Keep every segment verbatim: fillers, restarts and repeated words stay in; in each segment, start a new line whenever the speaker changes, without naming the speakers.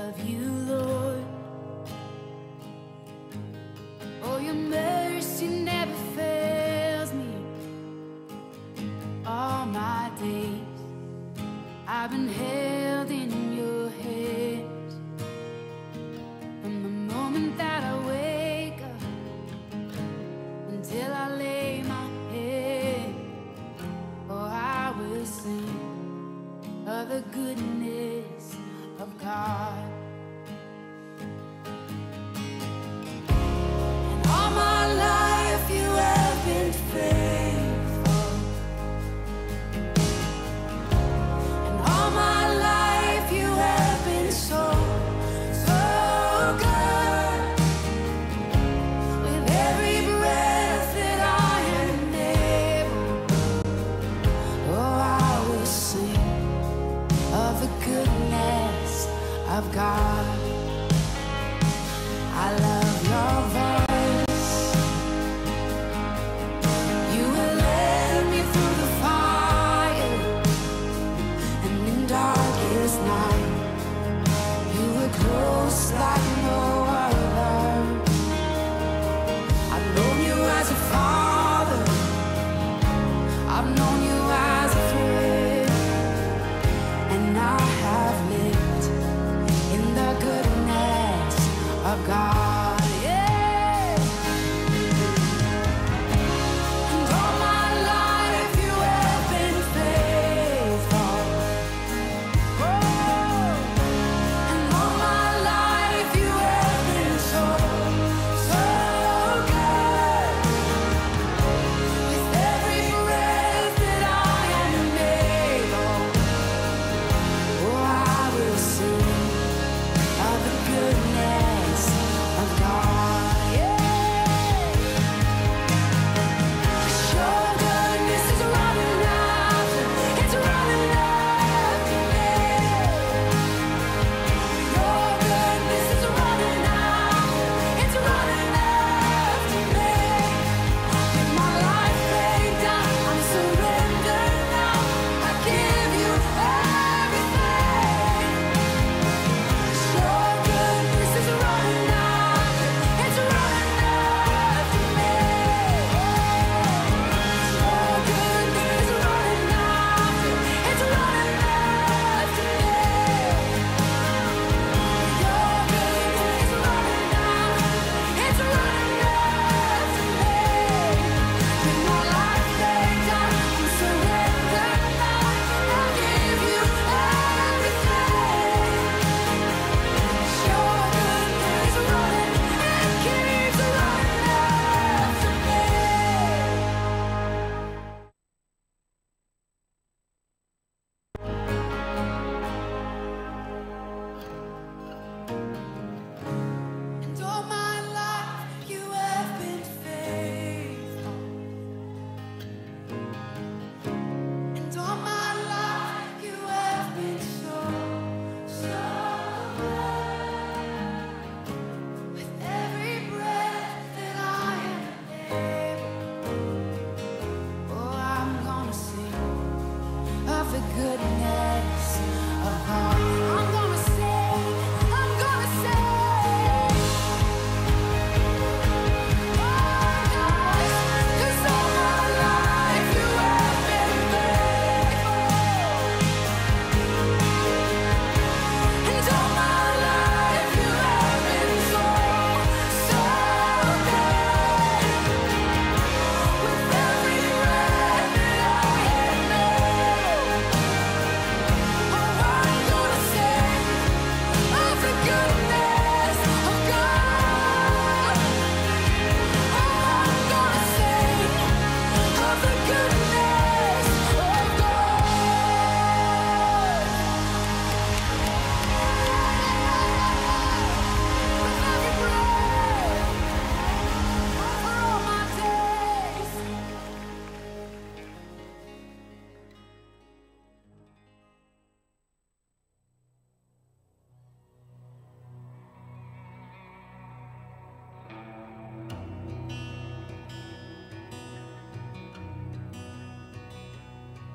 love you, Lord. Oh, your mercy never fails me. All my days I've been held in your hands. From the moment that I wake up until I lay my head, oh, I will sing of the goodness of God. And all my life you have been faithful. And all my life you have been so, so good. With every breath that I am able, oh, I will sing of the goodness of God. I love your voice. You will lead me through the fire, and in darkest night you were close like no other. I've known you as a father, I've known you as a friend, and I have lived in the goodness of God. Yeah. And all my life you have been faithful. Oh. And all my life you have been so, so good. With every breath that I am able, oh, I will sing of the goodness of God. Yeah. 'Cause your goodness is running after, it's running after me. Your goodness is running after, it's running after me. With my life laid down, I'm surrendered now. I give you everything. Your goodness is running after, it's running after me. Your goodness is running after, it's running after me. Your goodness is running after, it's running after me. With my life laid down, I'm surrendered now. I give you everything. Your goodness running, it keeps running after me. And all my life you have been faithful. And all my life you have been so, so good. With every breath that I am able, oh, I'm gonna sing of the goodness of God. I'm gonna sing, I'm gonna sing. Oh, God, 'cause all my life you have been faithful. And all my life you have been so, so good. With every breath that I am able, oh, I'm gonna sing of the goodness of God. Oh, I'm gonna sing of the goodness of God. With every breath, for all my days.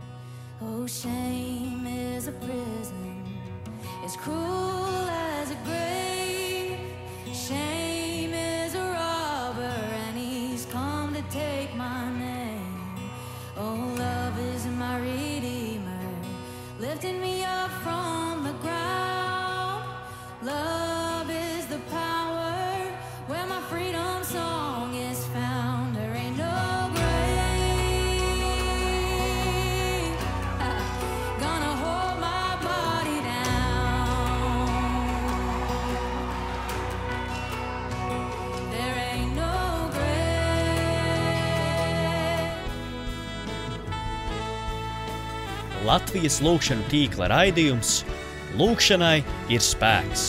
Oh, shame is a prison, as cruel as a grave. Shame is a robber and he's come to take my name. Oh, love is my redeemer, lifting me up from the ground. Love is the power where my freedom song is found. There ain't no grave gonna hold my body down. There ain't no grave.
Latvijas lūgšanu tīkla raidījums Lūgšanai ir spēks.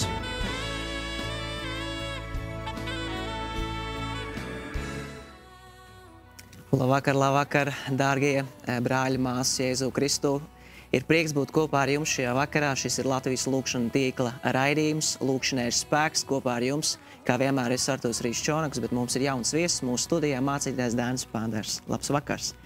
Labvakar, labvakar, dārgie brāļi, māsas Jēzu Kristu. Ir prieks būt kopā ar jums šajā vakarā. Šis ir Latvijas lūgšanu tīkla raidījums. Lūgšanai ir spēks kopā ar jums. Kā vienmēr es Artūrs Rīšs Čonaks, bet mums ir jauns viesis mūsu studijā mācītājs Dainis Panders. Labs vakars!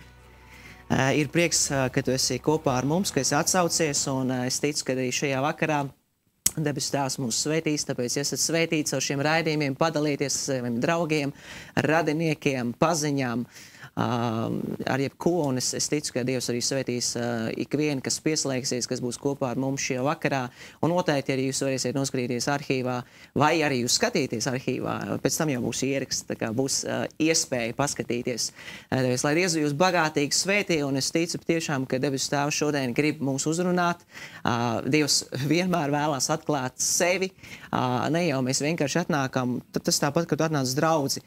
Uh, ir prieks, uh, ka tu esi kopā ar mums, ka esi atsaucies, un uh, es ticu, ka arī šajā vakarā debesu Tēvs mūs svētīs, tāpēc esat svētīti ar šiem raidījumiem, padalīties ar saviem draugiem, radiniekiem, paziņām, uh, ar jebko, un es, es ticu, ka Dievs arī svētīs uh, ikvienu, kas pieslēgsies, kas būs kopā ar mums šajā vakarā, un noteikti arī jūs varēsiet noskatīties arhīvā, vai arī jūs skatīties arhīvā, pēc tam jau būs ieraksts, tā kā būs uh, iespēja paskatīties. Uh, tāpēc, lai Dievs jūs bagātīgi svētī, un es ticu tiešām, ka debesu Tēvs šodien grib mūs uzrunāt. Uh, Dievs vienmēr vēlās atklāt sevi. Uh, ne jau mēs vienkārši atnākam, tas tāpat, kad tu atnāc uz draudzi.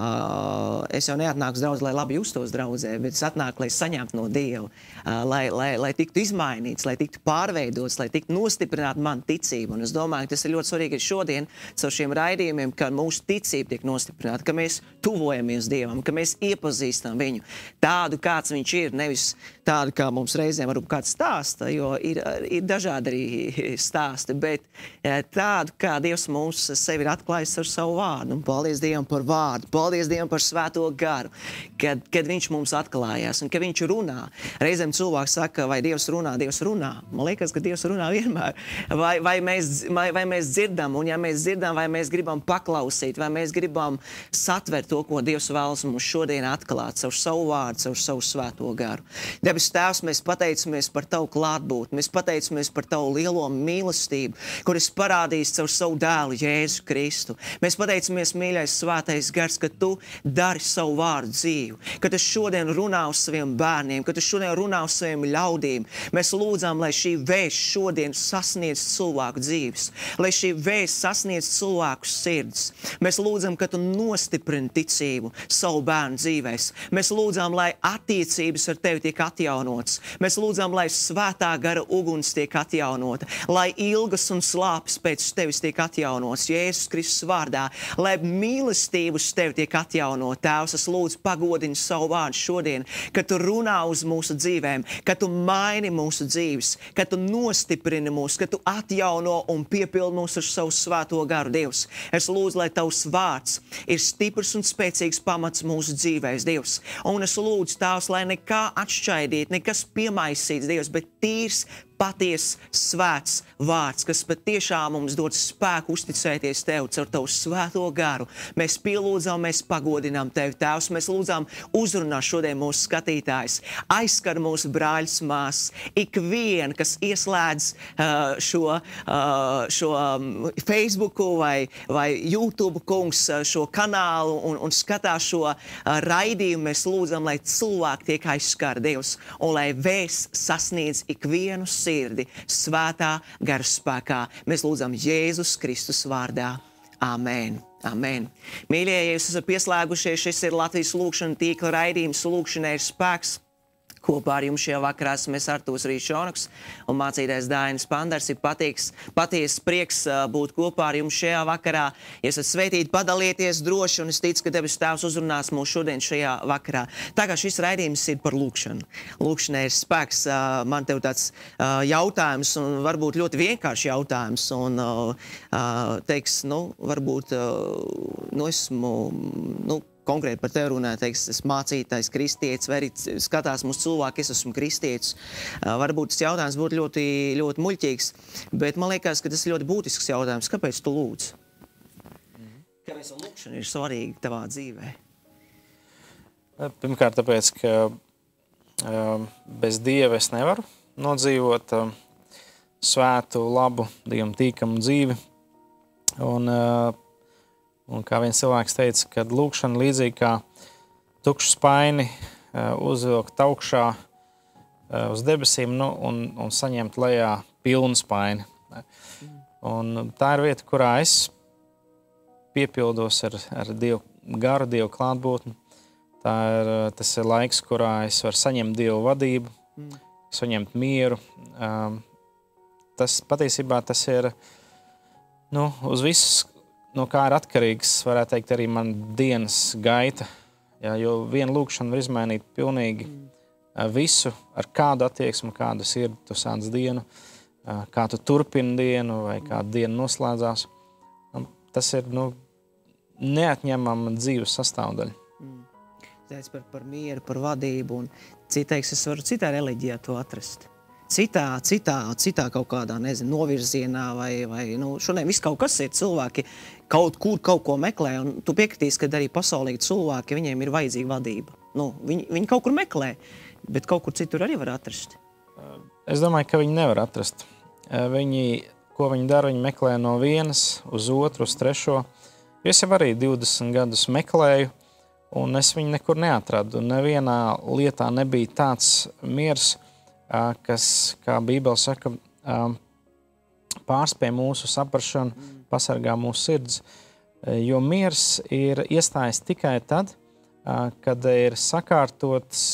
Uh, es jau neatnāku uz draudzi, lai labi justos draudzē, bet es atnāku, lai saņemtu no Dieva, uh, lai, lai, lai tiktu izmainīts, lai tiktu pārveidots, lai tiktu nostiprināt man ticību. Un es domāju, ka tas ir ļoti svarīgi šodien caur šiem raidījumiem, ka mūsu ticība tiek nostiprināta, ka mēs tuvojamies Dievam, ka mēs iepazīstam viņu tādu, kāds viņš ir, nevis tādu, kā mums reizēm varbūt kāds stāsta, jo ir, ir dažādi arī stāsti, bet tādu, kā Dievs mums sevi ir atklājis ar savu vārdu. Un paldies Dievam par vārdu, paldies Dievam par svēto garu, kad, kad viņš mums atklājās un ka viņš runā. Reizēm cilvēks saka, vai Dievs runā, Dievs runā. Man liekas, ka Dievs runā vienmēr. Vai, vai, mēs, vai, vai mēs dzirdam, un ja mēs dzirdam, vai mēs gribam paklausīt, vai mēs gribam satvert to, ko Dievs vēlas mums šodien atklāt, caur savu vārdu, caur savu svēto garu. Debes Tēvs, mēs pateicamies par Tavu klātbūtni, mēs pateicamies par Tavu lielo mīlestību, kur es parādījis caur savu dēlu Jēzu Kristu. Mēs pateicamies, mīļais svētais gars, ka Tu dari savu vārdu dzīvu, ka Tu šodien runā uz saviem bērniem, ka Tu šodien runā uz saviem ļaudīm. Mēs lūdzām, lai šī vēsts šodien sasniedz cilvēku dzīves, lai šī vēsts sasniedz cilvēku sirds. Mēs lūdzam, ka Tu nostiprini ticību savu bērnu dzīvēs. Mēs lūdzām, lai attiecības ar Tevi tiek atjaunotas. Mēs lūdzām, lai svētā gara uguns tiek atjaunota, lai ilgas un slāpes pēc Tevis tiek atjaunotas Jēzus Kristus vārdā, lai mīlestība uz Tevi tiek atjaunota. Tēvs, es lūdzu pagodini savu vārdu šodien, ka Tu runā uz mūsu dzīvēm, ka Tu maini mūsu dzīves, ka Tu nostiprini mūs, ka Tu atjauno un piepildi mūs ar savu svēto garu. Dievs, es lūdzu, lai Tavs vārds ir stiprs un spēcīgs pamats mūsu dzīvēs, Dievs. Un es lūdzu, Tēvs, lai nekā atšķaidīt, nekas piemaisīts, Dievs, bet tīrs, paties, svēts vārds, kas patiešām mums dod spēku uzticēties Tev caur Tavu svēto garu. Mēs pielūdzām, mēs pagodinām Tevi, Tēvs, mēs lūdzām uzrunā šodien mūsu skatītājs, aizskar mūsu brāļus, māsas, ikvien, kas ieslēdz uh, šo, uh, šo um, Facebooku vai, vai YouTube kungs šo kanālu un, un skatās šo uh, raidījumu, mēs lūdzam, lai cilvēki tiek aizskar, Dievs, un lai vēsts sasniedz ikvienu sirdi svētā gara spēkā. Mēs lūdzam Jēzus Kristus vārdā. Amen. Amen. Mīļie, ja jūs esat pieslēgušies, šis ir Latvijas lūgšanu tīkla raidījums Lūgšanai ir spēks. Kopā ar jums šajā vakarā esmu es Artūrs Rīšs Čonaks un mācītājs Dainis Panders. Ir patīks, patiesas prieks uh, būt kopā ar jums šajā vakarā. Ja esat svētīti, padalieties droši, un es ticu, ka debesu Tēvs uzrunās mūs šodien šajā vakarā. Tā kā šis raidījums ir par lūgšanu. Lūgšanai ir spēks. Uh, man tev tāds uh, jautājums, un varbūt ļoti vienkārši jautājums, un uh, uh, teiks, nu, varbūt, uh, nu, esmu, nu, konkrēti par tevi runāju, teiks, es mācītājs, kristietis, vai arī skatās mūsu cilvēki, es esmu kristietis. Uh, varbūt tas jautājums būtu ļoti, ļoti muļķīgs, bet man liekas, ka tas ir ļoti būtisks jautājums. Kāpēc tu lūdz? Kāpēc lūkšana ir svarīga tavā dzīvē?
Pirmkārt, tāpēc, ka uh, bez Dieva es nevaru nodzīvot uh, svētu, labu, Dievam tīkamu dzīvi. Un, uh, un kā viens cilvēks teica, kad lūkšana līdzīgi kā tukšu spaini uh, uzvilkt augšā uh, uz debesīm, nu, un, un saņemt lejā pilnu spaini. Un tā ir vieta, kurā es piepildos ar, ar Dievu garu, Dievu klātbūtni. Tā ir, tas ir laiks, kurā es varu saņemt Dievu vadību, mm. saņemt mieru. Um, tas patiesībā tas ir, nu, uz visu, no kā ir atkarīgs, varētu teikt, arī man dienas gaita. Jā, jo viena lūkšana var izmainīt pilnīgi mm. visu, ar kādu attieksmi, kādu sirdi tu sāc dienu, kā tu turpini dienu vai kāda diena noslēdzās. Tas ir, nu, neatņemama dzīves sastāvdaļa.
Mm. Zēc par, par mieru, par vadību, un citeiks, es varu citā reliģijā to atrast. Citā, citā, citā kaut kādā, nezinu, novirzienā vai, vai nu, šodien viss kaut kas ir, cilvēki kaut kur kaut ko meklē, un tu piekritīs, ka arī pasaulīgi cilvēki, viņiem ir vajadzīga vadība. Nu, viņi, viņi kaut kur meklē, bet kaut kur citur arī var atrast.
Es domāju, ka viņi nevar atrast. Viņi, ko viņi dara, viņi meklē no vienas uz otru, uz trešo. Es jau arī divdesmit gadus meklēju, un es viņu nekur neatradu. Nevienā lietā nebija tāds miers, kas, kā Bībele saka, pārspēj mūsu saprašanu, pasargā mūsu sirds. Jo miers ir iestājas tikai tad, kad ir sakārtots,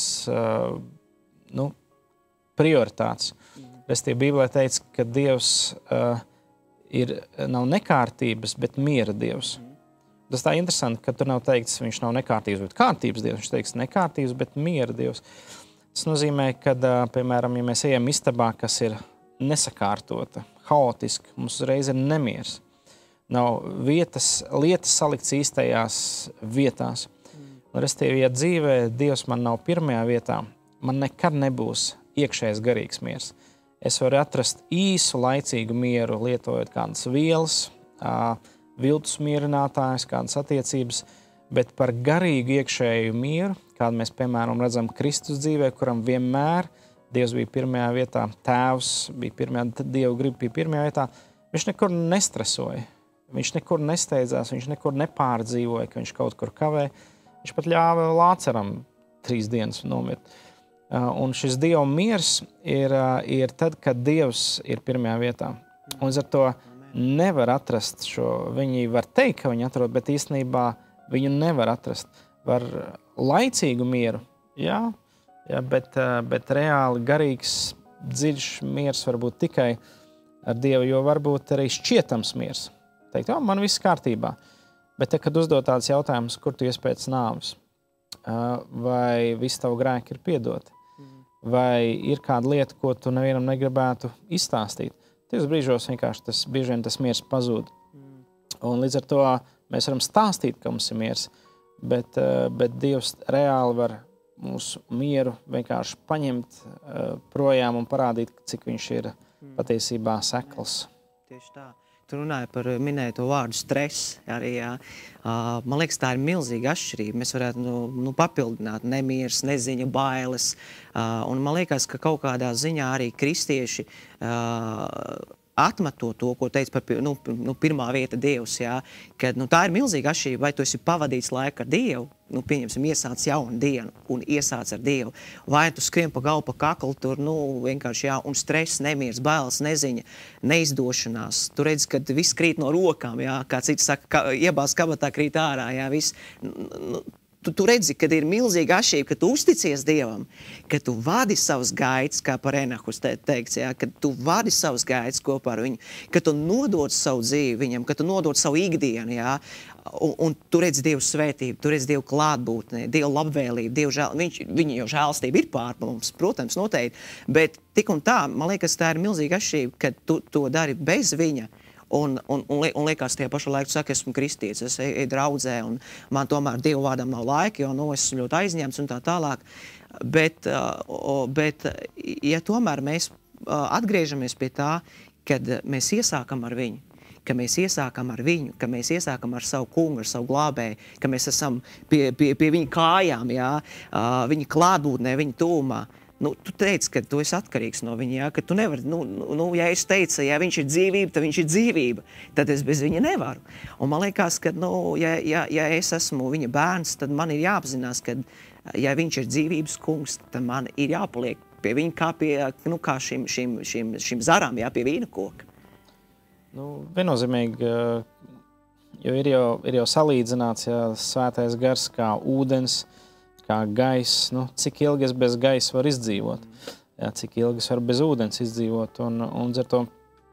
nu, prioritātes. Restīvi Bībelē teica, ka Dievs ir, nav nekārtības, bet miera Dievs. Tas tā interesanti, ka tur nav teikts, viņš nav nekārtības, bet kārtības Dievs. Viņš teiks nekārtības, bet miera Dievs. Tas nozīmē, ka, piemēram, ja mēs ejam istabā, kas ir nesakārtota, haotiska, mums uzreiz ir nemiers. Nav vietas, lietas salikts īstajās vietās. Un, restīvi, ja dzīvē Dievs man nav pirmajā vietā, man nekad nebūs iekšējais garīgs miers. Es varu atrast īsu laicīgu mieru, lietojot kādas vielas, viltus mierinātājus, kādas attiecības, bet par garīgu iekšēju mieru, kādu mēs, piemēram, redzam Kristus dzīvē, kuram vienmēr Dievs bija pirmajā vietā, Tēvs bija pirmajā, Dievu griba bija pirmajā vietā, viņš nekur nestresoja, viņš nekur nesteidzās, viņš nekur nepārdzīvoja, ka viņš kaut kur kavē, viņš pat ļāva Lāceram trīs dienas nomirt. Un šis Dieva miers ir, ir tad, kad Dievs ir pirmajā vietā. Un līdz ar to nevar atrast šo, viņi var teikt, ka viņi atrod, bet īstenībā viņu nevar atrast. Var laicīgu mieru, jā, jā bet, bet reāli garīgs, dziļš miers var būt tikai ar Dievu, jo varbūt arī šķietams miers. Teikt, jā, man viss kārtībā. Bet, kad uzdod tāds jautājums, kur tu ies pēc nāves, vai visi tavu grēki ir piedoti, vai ir kāda lieta, ko tu nevienam negribētu izstāstīt. Tajos brīžos vienkārši tas, bieži vien tas miers pazūd. Un līdz ar to mēs varam stāstīt, ka mums ir miers, bet, bet Dievs reāli var mūsu mieru vienkārši paņemt projām un parādīt, cik viņš ir patiesībā sekls.
Tieši tā. Tu runāji par minēto vārdu stress arī, jā. Man liekas, tā ir milzīga atšķirība. Mēs varētu nu, nu, papildināt nemieres, neziņa, bailes. Un man liekas, ka kaut kādā ziņā arī kristieši atmetot to, ko teica par nu, nu, pirmā vieta Dievs, jā, kad nu, tā ir milzīga atšķirība, vai tu esi pavadījis laiku ar Dievu, nu, pieņemsim, iesāc jaunu dienu un iesāc ar Dievu, vai tu skrien pa galvu, pa kaklu, tur, nu, vienkārši, jā, un stress, nemieres, bailes, neziņa, neizdošanās. Tu redzi, kad viss krīt no rokām, jā, kā citi saka, ka, iebāz kabatā krīt ārā, jā, viss. Nu, Tu, tu redzi, kad ir milzīga atšķirība, ka tu uzticies Dievam, ka tu vadi savus gaitas, kā par Enahus te, teikts, jā, ka tu vadi savus gaitas kopā ar viņu, ka tu nodod savu dzīvi viņam, ka tu nodod savu ikdienu, jā, un, un tu redzi Dievu svētību, tu redzi Dievu klātbūtni, Dievu labvēlību, Dievu žēl, viņš, viņa jau žēlstība ir pār mums, protams, noteikti, bet tik un tā, man liekas, tā ir milzīga atšķirība, ka tu to dari bez viņa. Un, un, un, un liekas, tajā pašā laikā, tu saki, esmu kristīts, es eju draudzē, un man tomēr Dievu vārdam nav laika, jo nu, es esmu ļoti aizņemts un tā tālāk. Bet, bet ja tomēr mēs atgriežamies pie tā, kad mēs iesākam ar viņu, ka mēs iesākam ar viņu, ka mēs iesākam ar savu kungu, ar savu glābēju, ka mēs esam pie, pie, pie viņa kājām, jā, viņa klātbūtnē, viņa tūmā. Nu, tu teici, ka tu esi atkarīgs no viņa, jā, ka tu nevari, nu, nu, ja es teicu, ja viņš ir dzīvība, tad viņš ir dzīvība, tad es bez viņa nevaru. Un man liekas, ka, nu, ja, ja, ja es esmu viņa bērns, tad man ir jāapzinās, ka, ja viņš ir dzīvības kungs, tad man ir jāpaliek pie viņa kā pie, nu, kā šim, šim, šim, šim zaram, jā, pie vīna koka.
Nu, viennozīmīgi, jo ir jau, ir jau salīdzināts, ja svētais gars kā ūdens, kā gaiss, nu, cik ilgi es bez gaisa var izdzīvot, jā, cik ilgi es varu bez ūdens izdzīvot. Un, un ar to,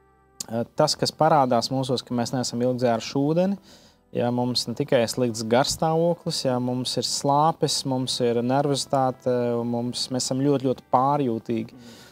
tas, kas parādās mūsos, ka mēs neesam ilgi dzēruši ūdeni, jā, mums ne tikai slikts garstāvoklis, jā, mums ir slāpes, mums ir nervozitāte, mums, mēs esam ļoti, ļoti pārjūtīgi.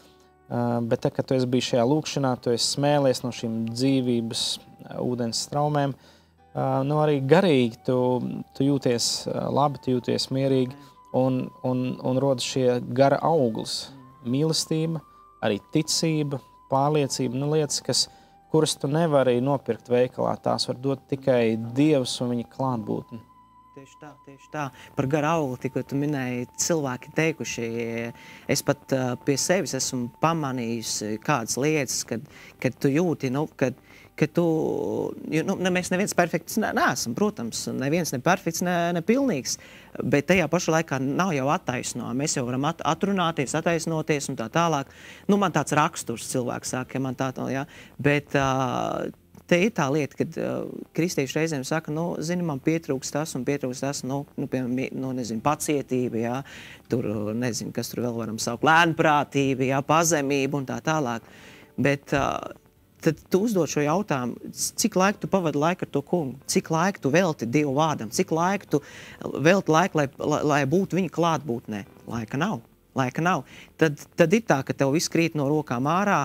Mm. Bet tā, kad tu esi bijis šajā lūkšanā, tu esi smēlies no šīm dzīvības ūdens straumēm, nu, arī garīgi tu, tu jūties labi, tu jūties mierīgi. Un, un, un rodas šie gara auglis, mīlestība, arī ticība, pārliecība, nu, lietas, kas, kuras tu nevari nopirkt veikalā, tās var dot tikai Dievs un viņa klātbūtne.
Tieši tā, tieši tā. Par gara augli, tikko tu minēji, cilvēki teikuši, es pat uh, pie sevis esmu pamanījis kādas lietas, kad, kad tu jūti, nu, kad, kad tu, nu, ne, mēs neviens perfekts ne, neesam, protams, neviens ne perfekts, ne, ne pilnīgs, bet tajā pašā laikā nav jau attaisnojumi. Mēs jau varam at, atrunāties, attaisnoties un tā tālāk. Nu, man tāds raksturs cilvēks saka, ja man tā, jā, bet uh, te ir tā lieta, kad uh, kristieši reizēm saka, nu, zini, man pietrūks tas un pietrūks tas, nu, nu, piemēram, nu, nezinu, pacietība, jā, tur, nezinu, kas tur vēl varam saukt, lēnprātība, jā, pazemība un tā tālāk. Bet uh, tad tu uzdod šo jautājumu, cik laiku tu pavadi laiku ar to kungu, cik laiku tu velti Dievu vārdam, cik laiku tu velti laiku, lai, lai, lai būtu viņa klātbūtnē. Laika nav. Laika nav. Tad, tad ir tā, ka tev viss krīt no rokām ārā,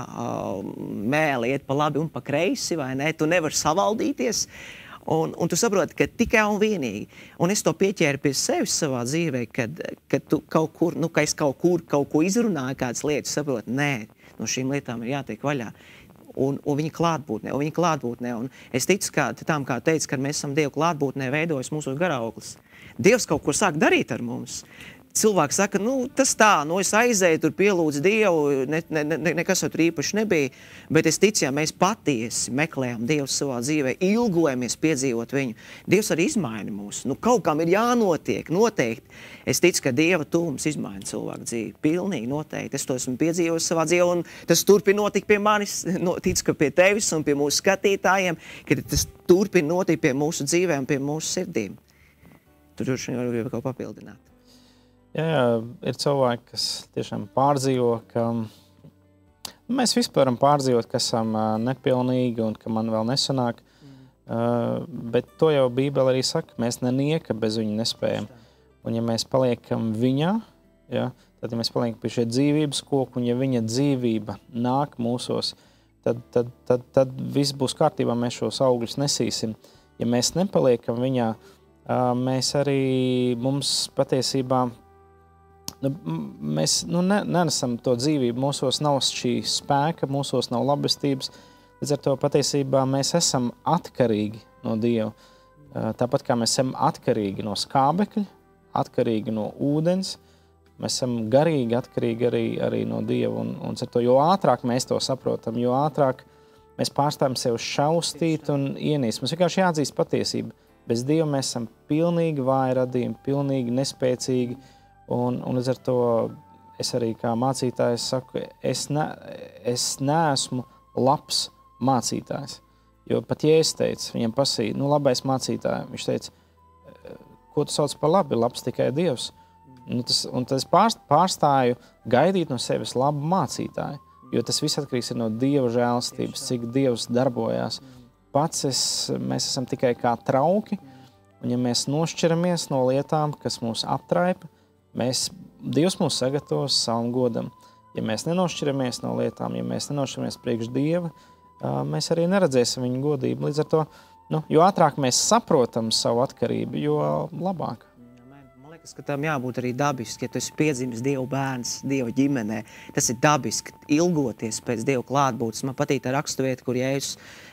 mēli iet pa labi un pa kreisi, vai ne? Tu nevari savaldīties. Un, un tu saproti, ka tikai un vienīgi. Un es to pieķēru pie sevis savā dzīvē, kad, kad tu kaut kur, nu, ka es kaut kur kaut ko izrunāju, kādas lietas, saproti, nē, no šīm lietām ir jātiek vaļā. Un, un viņa klātbūtnē, un viņa klātbūtnē. Un es ticu, ka tām, kā teicu, kad mēs esam Dievu klātbūtnē, veidojas mūsu garauglis. Dievs kaut ko sāk darīt ar mums. Cilvēki saka, nu, tas tā, nu, es aizēju, tur pielūdzu Dievu, ne, ne, ne, nekas jau tur īpaši nebija, bet es ticu, ja mēs patiesi meklējam Dievu savā dzīvē, ilgojamies piedzīvot viņu, Dievs arī izmaina mūs. Nu, kaut kam ir jānotiek, noteikti. Es ticu, ka Dieva tūms izmaina cilvēku dzīvi. Pilnīgi noteikti. Es to esmu piedzīvojis savā dzīvē, un tas turpina notikt pie manis, no, ticu, ka pie tevis un pie mūsu skatītājiem, ka tas turpina notikt pie mūsu dzīvēm, pie mūsu sirdīm. Tur droši vien var kaut papildināt.
Jā, jā, ir cilvēki, kas tiešām pārdzīvo, ka mēs vispār varam pārdzīvot, ka esam nepilnīgi un ka man vēl nesanāk, mm. uh, bet to jau Bībele arī saka, mēs nenieka bez viņa nespējam. Un ja mēs paliekam viņā, ja, tad ja mēs paliekam pie šie dzīvības koku, un ja viņa dzīvība nāk mūsos, tad, tad, tad, tad viss būs kārtībā, mēs šos augļus nesīsim. Ja mēs nepaliekam viņā, uh, mēs arī, mums patiesībā, Nu, mēs nu, ne, nenesam to dzīvību, mūsos nav šī spēka, mūsos nav labestības, līdz ar to patiesībā mēs esam atkarīgi no Dieva. Tāpat kā mēs esam atkarīgi no skābekļa, atkarīgi no ūdens, mēs esam garīgi atkarīgi arī, arī no Dieva. Un, un ar to, jo ātrāk mēs to saprotam, jo ātrāk mēs pārstāvam sev šaustīt un ienīst. Mums vienkārši jāatzīst patiesība. Bez Dieva mēs esam pilnīgi vāji radījumi, pilnīgi nespēcīgi. Un, un līdz ar to es arī kā mācītājs saku, es, ne, es neesmu labs mācītājs. Jo pat Jēzus teica, viņam pasīja, nu labais mācītāji, viņš teica, ko tu sauc par labi, labs tikai Dievs. Nu, tas, un tad es pārstāju gaidīt no sevis labu mācītāju, jo tas viss atkarīgs ir no Dieva žēlstības, cik Dievs darbojās. Pats es, mēs esam tikai kā trauki, un ja mēs nošķiramies no lietām, kas mūs aptraipa, Mēs, Dievs mūs sagatavos savam godam. Ja mēs nenošķiramies no lietām, ja mēs nenošķiramies priekš Dieva, mēs arī neredzēsim viņu godību. Līdz ar to, nu, jo ātrāk mēs saprotam savu atkarību, jo labāk.
Man liekas, ka tam jābūt arī dabiski, ja tu esi piedzimis Dieva bērns, Dieva ģimenē. Tas ir dabiski, ilgoties pēc Dieva klātbūtnes. Man patīk tā raksturvieta, kur Jēzus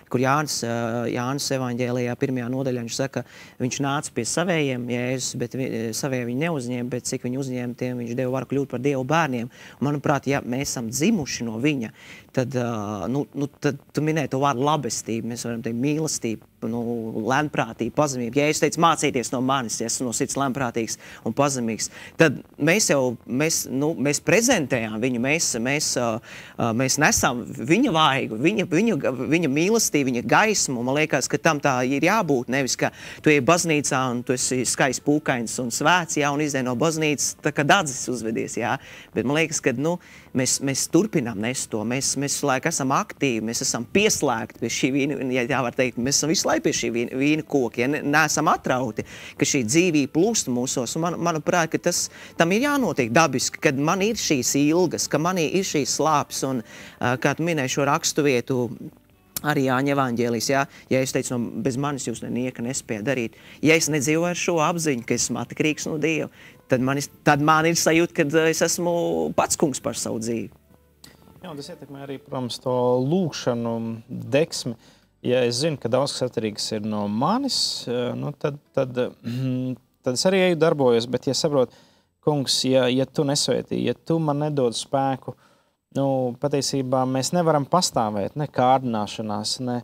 kur Jānis, Jānis evaņģēlijā pirmajā nodaļā viņš saka, viņš nāca pie savējiem Jēzus, bet vi, savēji viņi neuzņēma, bet cik viņi uzņēma, tiem viņš deva varu kļūt par Dievu bērniem. Un, manuprāt, ja mēs esam dzimuši no viņa, tad, nu, nu, tad tu minēji to vārdu labestību, mēs varam teikt mīlestību, nu, lēnprātība, pazemība. Ja es teicu mācīties no manis, ja esmu no sirds lēnprātīgs un pazemīgs, tad mēs jau, mēs, nu, mēs prezentējām viņu, mēs, mēs, mēs nesam viņa vaigu, viņa, viņa, viņa mīlestību, viņa gaismu. Man liekas, ka tam tā ir jābūt, nevis, ka tu ej baznīcā un tu esi skaists pūkains un svēts, jā, un izdēj no baznīcas, tā kā dadzis uzvedies, jā. Bet man liekas, ka, nu, mēs, mēs turpinām nest to, mēs, mēs laik esam aktīvi, mēs esam pieslēgti pie šī vīna, ja tā var teikt, mēs esam visu laiku pie šī vīna, vīna koka, ja ne, neesam atrauti, ka šī dzīvība plūst mūsos, un man, manuprāt, ka tas, tam ir jānotiek dabiski, kad man ir šīs ilgas, ka manī ir šīs slāpes, un kā tu minēji šo rakstu vietu, arī Jāņa evaņģēlijs, jā, ja es teicu, no bez manis jūs nieka nespēja darīt, ja es nedzīvoju ar šo apziņu, ka esmu atkarīgs no Dieva, tad man, tad man ir sajūta, ka es esmu pats kungs par savu dzīvi.
Jā, un tas ietekmē arī, protams, to lūkšanu deksmi. Ja es zinu, ka daudz kas atkarīgs ir no manis, nu, tad, tad, tad es arī eju darbojos, bet ja saprotu, kungs, ja, ja tu nesvētī, ja tu man nedod spēku, nu, patiesībā mēs nevaram pastāvēt, ne kārdināšanās, ne,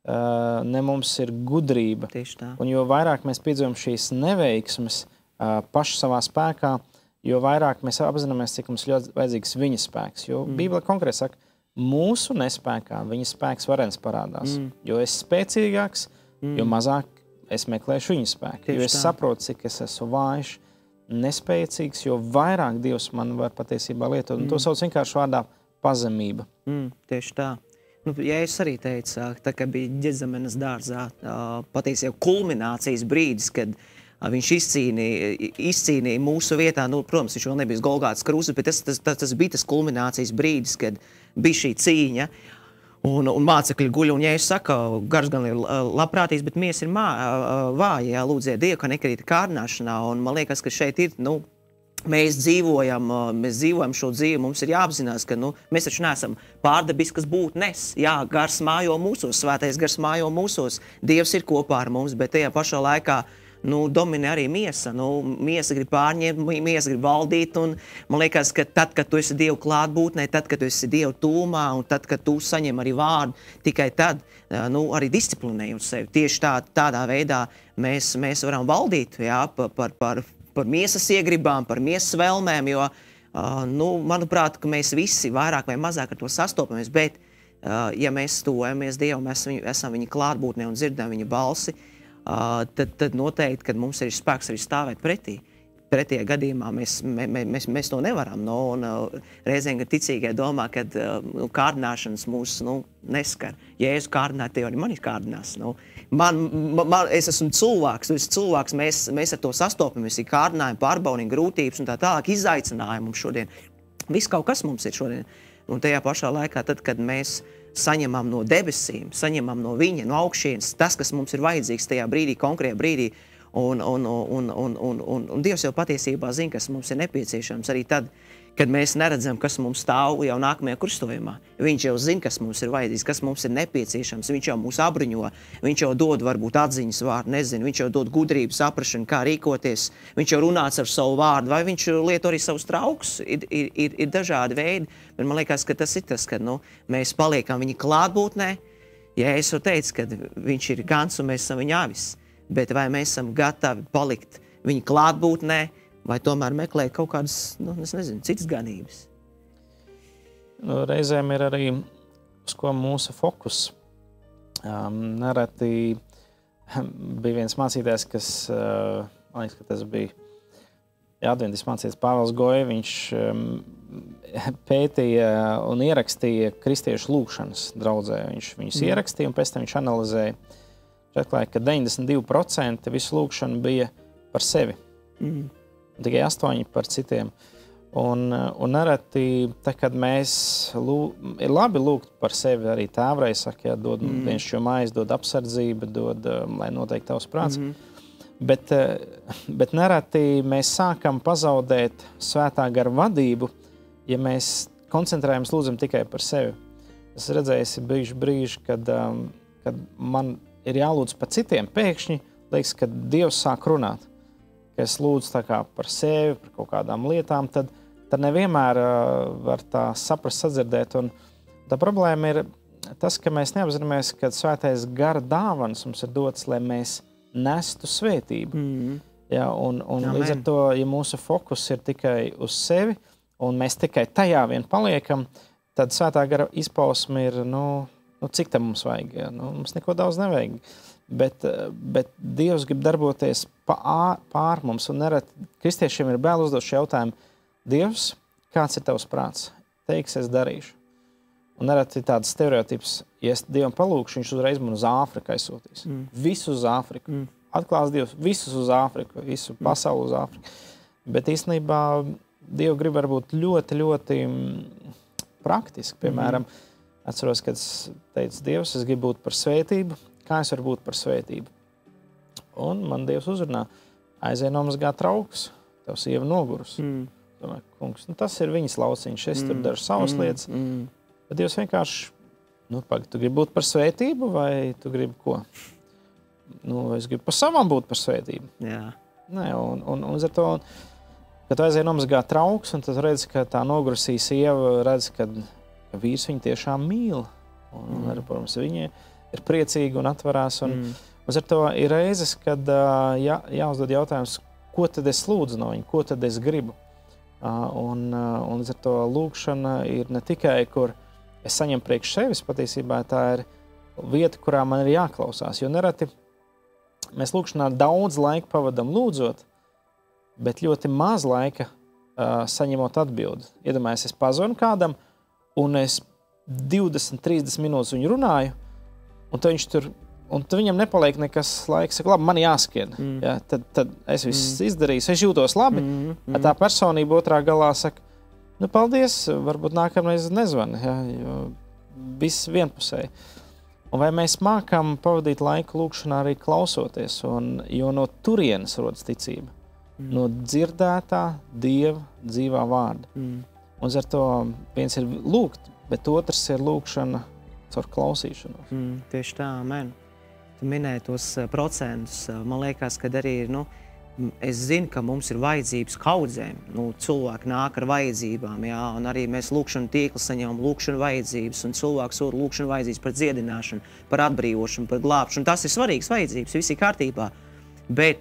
ne mums ir gudrība.
Tieši tā.
Un jo vairāk mēs piedzīvojam šīs neveiksmes paši savā spēkā, jo vairāk mēs apzināmies, cik mums ļoti vajadzīgs viņa spēks. Jo mm. Bībele konkrēti saka, mūsu nespēkā viņa spēks varens parādās. Mm. Jo es spēcīgāks, mm. jo mazāk es meklēšu viņa spēku. Tieši jo es tā. Saprotu, cik es esmu vājš, nespēcīgs, jo vairāk Dievs man var patiesībā lietot. Un mm. to sauc vienkārši vārdā pazemība.
Mm, tieši tā. Nu, ja es arī teicu, tā kā bija Ģezemenes dārzā, patiesībā kulminācijas brīdis, kad viņš izcīnīja, izcīnīja mūsu vietā, nu, protams, viņš vēl nebija Golgātas krusta, bet tas, tas, tas, tas bija tas kulminācijas brīdis, kad bija šī cīņa, un, un mācekļi guļ, un ja es saku, gars gan ir labprātīgs, bet mies ir mā, vāja, jā, lūdziet Dievu, ka nekrīt kārdināšanā, un man liekas, ka šeit ir, nu, mēs dzīvojam, mēs dzīvojam šo dzīvi, mums ir jāapzinās, ka, nu, mēs taču neesam pārdabiski, kas būtu nes, jā, gars mājo mūsos, svētais gars mājo mūsos, Dievs ir kopā ar mums, bet tajā pašā laikā, nu, dominē arī miesa. Nu, miesa grib pārņemt, miesa grib valdīt, un man liekas, ka tad, kad tu esi Dievu klātbūtnē, tad, kad tu esi Dievu tūmā, un tad, kad tu saņem arī vārdu, tikai tad, nu, arī disciplinējot sevi. Tieši tā, tādā veidā mēs, mēs varam valdīt, jā, par, par, par, par miesas iegribām, par miesas vēlmēm, jo, nu, manuprāt, ka mēs visi vairāk vai mazāk ar to sastopamies, bet, ja mēs tuvojamies Dievam, mēs viņu, esam viņa klātbūtnē un dzirdam viņa balsi, Uh, tad, tad noteikti, kad mums ir spēks arī stāvēt pretī. Pretī gadījumā mēs, mē, mēs, mēs to nevaram. No, un, uh, reizēm, kad ticīgie domā, ka uh, kārdināšanas mūs nu, neskar. Ja Jēzu kārdināt, tev arī mani kārdinās. Nu, man, man, es esmu cilvēks, es esmu cilvēks, mēs, mēs ar to sastopamies, ir kārdinājumi, pārbaudījumi, grūtības un tā tālāk izaicinājumi mums šodien. Viss kaut kas mums ir šodien. Un tajā pašā laikā, tad, kad mēs saņemam no debesīm, saņemam no viņa, no augšienes, tas, kas mums ir vajadzīgs tajā brīdī, konkrējā brīdī, un, un, un, un, un, un, un Dievs jau patiesībā zina, kas mums ir nepieciešams arī tad, kad mēs neredzam, kas mums stāv jau nākamajā krustojumā. Viņš jau zina, kas mums ir vajadzīgs, kas mums ir nepieciešams, viņš jau mūs abruņo, viņš jau dod varbūt atziņas vārdu, nezinu, viņš jau dod gudrību, saprašanu, kā rīkoties, viņš jau runāts ar savu vārdu, vai viņš lieto arī savus traukus, ir, ir, ir, ir dažādi veidi, bet man liekas, ka tas ir tas, ka nu, mēs paliekam viņa klātbūtnē, ja es jau teicu, ka viņš ir gans un mēs esam viņa avis, bet vai mēs esam gatavi palikt viņa klātbūtnē, vai tomēr meklēt kaut kādas, nu, es nezinu, citas ganības?
Nu, reizēm ir arī, uz ko mūsu fokus. Um, nereti bija viens mācītājs, kas, uh, man liekas, ka tas bija adventis mācītājs Pāvils Goja, viņš um, pētīja un ierakstīja kristiešu lūkšanas draudzē. Viņš viņus mm. ierakstīja un pēc tam viņš analizēja. Viņš atklāja, ka deviņdesmit divi procenti visu lūkšanu bija par sevi. Mm. Tikai astoņi par citiem. Un, un nereti, tā, kad mēs lū, ir labi lūgt par sevi, arī tēvreiz saka, jā, dod mm. viens šo mājas, dod apsardzību, dod, lai noteikti tavs prāts. Mm. Bet, bet nereti mēs sākam pazaudēt svētā gara vadību, ja mēs koncentrējamies lūdzam tikai par sevi. Es redzēju, ir bijuši brīži, kad, kad man ir jālūdz par citiem, pēkšņi liekas, ka Dievs sāk runāt. Ka es lūdzu tā kā par sevi, par kaut kādām lietām, tad, tad nevienmēr uh, var tā saprast, sadzirdēt. Un tā problēma ir tas, ka mēs neapzināmies, ka svētais gara dāvanas mums ir dots, lai mēs nestu svētību.
Mm.
Ja, un un līdz ar to, ja mūsu fokus ir tikai uz sevi, un mēs tikai tajā vien paliekam, tad svētā gara izpausme ir, nu, nu cik tam mums vajag? Ja? Nu, mums neko daudz nevajag. Bet, bet Dievs grib darboties pār, pār mums, un nerad kristiešiem ir bail uzdot šo jautājumu. Dievs, kāds ir tavs prāts? Teiks, es darīšu. Un nerad ir tāds stereotips, ja es Dievam palūkšu, viņš uzreiz man uz Āfriku aizsūtīs. Mm. Visu uz Āfriku. Mm. Atklās Dievs, visus uz Āfriku, visu pasauli uz Āfriku. Bet īstenībā Dievu grib varbūt ļoti, ļoti praktiski. Piemēram, atceros, kad es teicu, Dievs, es gribu būt par svētību. Kā es varu būt par svētību? Un man Dievs uzrunā, aizej nomazgāt traukus, tev sieva nogurus. Mm. Domāju, kungs, nu tas ir viņas lauciņš, es mm. tur daru savas mm. lietas. Mm. Bet Dievs vienkārši, nu, pag, tu gribi būt par svētību vai tu gribi ko? Nu, es gribu par savam būt par svētību. Jā. Nē, un, un, un ar to, kad tu aizēji nomazgāt traukus, un tad redzi, ka tā nogurusī sieva redz, ka, ka vīrs viņu tiešām mīl. Un, mm. un, protams, viņa ir priecīga un atverās. Un, mm. un ar to ir reizes, kad jā, jāuzdod jautājums, ko tad es lūdzu no viņa, ko tad es gribu. Un, un līdz ar to lūgšana ir ne tikai, kur es saņemu priekš sevis, patiesībā tā ir vieta, kurā man ir jāklausās. Jo nereti mēs lūgšanā daudz laika pavadam lūdzot, bet ļoti maz laika uh, saņemot atbildi. Iedomājies, es pazvanu kādam, un es divdesmit, trīsdesmit minūtes viņu runāju, un tad viņš tur, un tad viņam nepaliek nekas laiks, saka, labi, man jāskrien. Mm. Ja, tad, tad es viss mm. izdarīju, es jūtos labi. Mm. Mm. Tā personība otrā galā saka, nu, paldies, varbūt nākamreiz nezvani, ja, jo viss vienpusēji. Un vai mēs mākam pavadīt laiku lūgšanā arī klausoties, un, jo no turienes rodas ticība, mm. no dzirdētā Dieva dzīvā vārda. Mm. Un ar to viens ir lūgt, bet otrs ir lūgšana caur klausīšanos.
Mm, tieši tā, amen. Tu minēji tos procentus, man liekas, kad arī ir, nu, es zinu, ka mums ir vajadzības kaudzēm. Nu, cilvēki nāk ar vajadzībām, jā, un arī mēs lūgšanu tīkli saņemam lūgšanu vajadzības, un cilvēks sūta lūgšanu vajadzības par dziedināšanu, par atbrīvošanu, par glābšanu. Tas ir svarīgs vajadzības, viss ir kārtībā. Bet,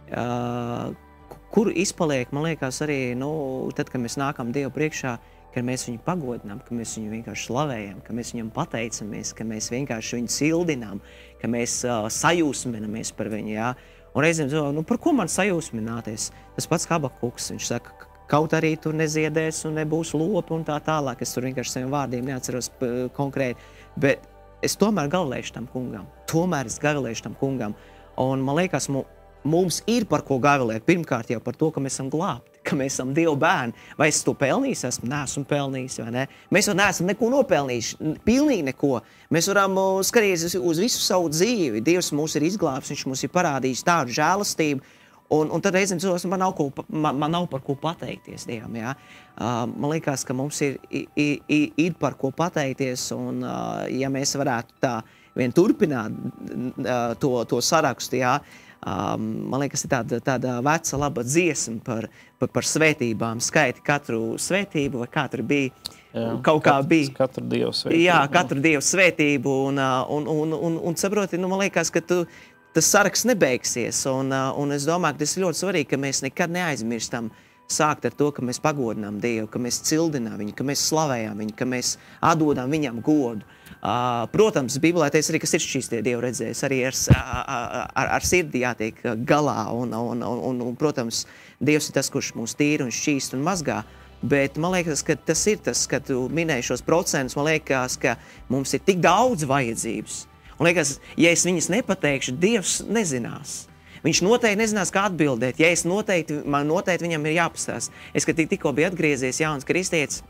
uh, kur izpaliek, man liekas, arī, nu, tad, kad mēs nākam Dievu priekšā, ka mēs viņu pagodinām, ka mēs viņu vienkārši slavējam, ka mēs viņam pateicamies, ka mēs vienkārši viņu cildinām, ka mēs uh, sajūsminamies par viņu, jā. Un reizēm domā, nu, par ko man sajūsmināties? Tas pats Habakuks, viņš saka, kaut arī tur neziedēs un nebūs lopi un tā tālāk. Es tur vienkārši saviem vārdiem neatceros konkrēti, bet es tomēr gavilēšu tam kungam. Tomēr es gavilēšu tam kungam. Un man liekas, mums ir par ko gavilēt. Pirmkārt jau par to, ka mēs esam glābti, ka mēs esam Dieva bērni. Vai es to pelnījis? Esmu, neesmu pelnījis, vai ne? Mēs jau neesam neko nopelnījuši, pilnīgi neko. Mēs varam skatīties uz visu savu dzīvi. Dievs mūs ir izglābs, viņš mums ir parādījis tādu žēlastību. Un, un tad reizēm cilvēks, man nav, ko, man, man nav par ko pateikties Dievam, jā. Uh, man liekas, ka mums ir, ir, ir par ko pateikties, un uh, ja mēs varētu tā vien turpināt uh, to, to sarakstu, jā, Um, man liekas, ir tāda, tāda veca laba dziesma par, par, par svētībām, skaiti katru svētību, vai katru bija, jā, kaut kā
katru,
bija.
Katru Dievu svētību.
Jā, katru Dievu svētību, un, un, un, un, un saproti, nu, man liekas, ka tu, tas saraksts nebeigsies, un, un es domāju, ka tas ir ļoti svarīgi, ka mēs nekad neaizmirstam sākt ar to, ka mēs pagodinām Dievu, ka mēs cildinām viņu, ka mēs slavējām viņu, ka mēs atdodam viņam godu. Uh, protams, Bībelē teiks arī, ka sirds tie Dievu redzēs, arī ar, ar, ar sirdi jātiek galā, un, un, un, un, protams, Dievs ir tas, kurš mūs tīra un šķīst un mazgā, bet man liekas, ka tas ir tas, ka tu minēji šos procentus, man liekas, ka mums ir tik daudz vajadzības, un liekas, ja es viņas nepateikšu, Dievs nezinās. Viņš noteikti nezinās, kā atbildēt, ja es noteikti, man noteikti viņam ir jāpastāst. Es, kad tik, tikko biju atgriezies jauns kristietis,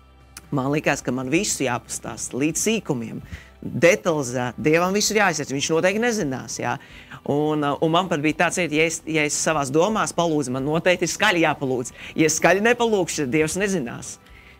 man likās, ka man visu jāpastāst līdz sīkumiem, detalizēt. Dievam visu ir jāizsēc, viņš noteikti nezinās. Jā. Un, un man pat bija tāds, ja es, ja es savās domās palūdzu, man noteikti ir skaļi jāpalūdz. Ja es skaļi nepalūkšu, tad Dievs nezinās.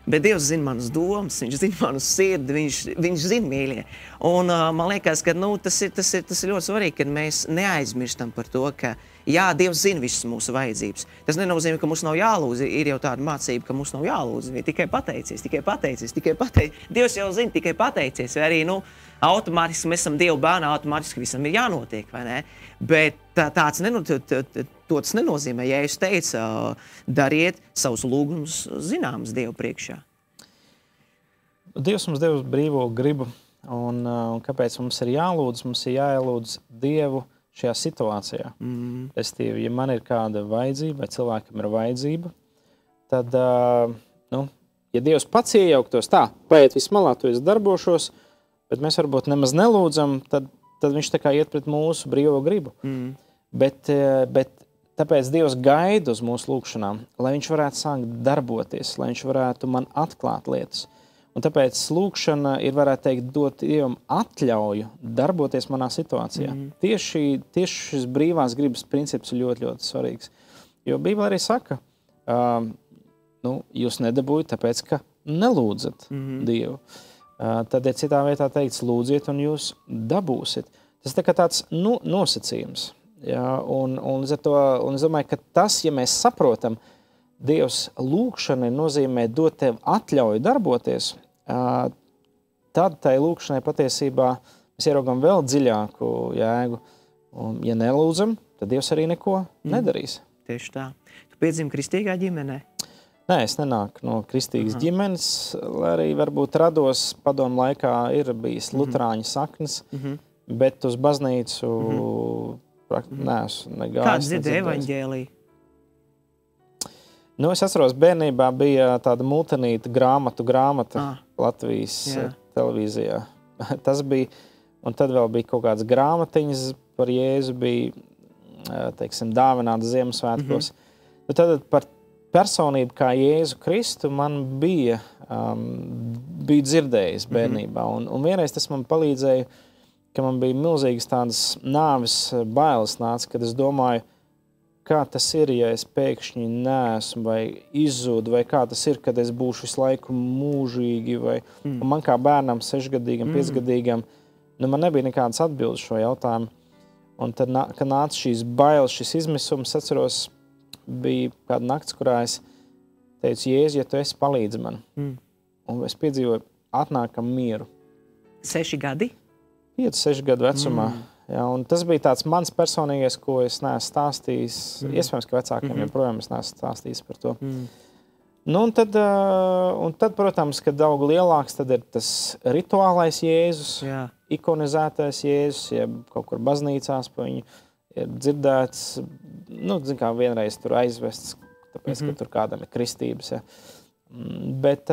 Bet Dievs zina manas domas, viņš zina manu sirdi, viņš, viņš zina, mīļie. Un uh, man liekas, ka nu, tas, ir, tas, ir, tas ir ļoti svarīgi, kad mēs neaizmirstam par to, ka jā, Dievs zina visas mūsu vajadzības. Tas nenozīmē, ka mums nav jālūdz. Ir jau tāda mācība, ka mums nav jālūdz. Tikai pateicies, tikai pateicies, tikai pateicies. Dievs jau zina, tikai pateicies. Vai arī, nu, automātiski mēs esam Dievu bērni, automātiski visam ir jānotiek, vai ne? Bet tā, tāds neno, t, t, t, to tas nenozīmē. Ja es teicu, dariet savus lūgumus zināmus Dievu priekšā.
Dievs mums devis brīvo gribu, un, un kāpēc mums ir jālūdz? Mums ir jāielūdz Dievu šajā situācijā. Mm. Restīvi, ja man ir kāda vajadzība, vai cilvēkam ir vajadzība, tad, nu, ja Dievs pats iejauktos tā, paiet vismalā, to es darbošos, bet mēs varbūt nemaz nelūdzam, tad, tad viņš tā kā iet pret mūsu brīvo gribu. Mm. Bet, bet tāpēc Dievs gaida uz mūsu lūgšanām, lai viņš varētu sākt darboties, lai viņš varētu man atklāt lietas. Un tāpēc lūgšana ir, varētu teikt, dot Dievam atļauju darboties manā situācijā. Mm. Tieši, tieši šis brīvās gribas princips ir ļoti, ļoti svarīgs. Jo Bībele arī saka, um, nu, jūs nedabūjat, tāpēc, ka nelūdzat mm. Dievu. Uh, tad ir citā vietā teikts, lūdziet un jūs dabūsiet. Tas tā kā tāds nu, nosacījums. Ja? Un, un, to, un es domāju, ka tas, ja mēs saprotam, Dievs lūgšana nozīmē dot tev atļauju darboties, uh, tad tai lūgšanai patiesībā mēs ieraugam vēl dziļāku jēgu. Un, ja nelūdzam, tad Dievs arī neko mm. nedarīs.
Tieši tā. Tu piedzimi kristīgā ģimenē?
Nē, es nenāku no kristīgas Aha. ģimenes, lai arī varbūt rados padomu laikā ir bijis mm-hmm. luterāņu saknes, mm-hmm. bet uz baznīcu mm-hmm. neesmu negājis.
Kāds dzirdēja evaņģēliju?
Nu, es atceros, bērnībā bija tāda multinīta grāmatu grāmata ah. Latvijas Jā. televīzijā. Tas bija, un tad vēl bija kaut kādas grāmatiņas par Jēzu, bija, teiksim, dāvināta Ziemassvētkos. Mm-hmm. Tad par personību kā Jēzu Kristu man bija, um, bija dzirdējis bērnībā. Mm-hmm. Un, un vienreiz tas man palīdzēja, ka man bija milzīgas tādas nāves bailes nāca, kad es domāju, kā tas ir, ja es pēkšņi neesmu vai izzūdu, vai kā tas ir, kad es būšu visu laiku mūžīgi, vai mm. man kā bērnam, sešgadīgam, mm. piecgadīgam, nu man nebija nekādas atbildes šo jautājumu. Un tad, kad nāca šīs bailes, šis izmisums, atceros, bija kāda nakts, kurā es teicu, Jēzu, ja tu esi, palīdzi man. Mm. Un es piedzīvoju atnākam mieru.
Seši gadi?
Pieci, seši gadu vecumā. Mm. Ja, un tas bija tāds mans personīgais, ko es neesmu stāstījis. Mm. Iespējams, ka vecākiem mm-hmm. joprojām es neesmu stāstījis par to. Mm. Nu, un tad, un tad, protams, kad daudz lielāks, tad ir tas rituālais Jēzus, Jā. ikonizētais Jēzus, ja kaut kur baznīcās pa viņu ir dzirdēts, nu, zin kā, vienreiz tur aizvests, tāpēc, mm-hmm. ka tur kādam ir kristības. Ja. Bet,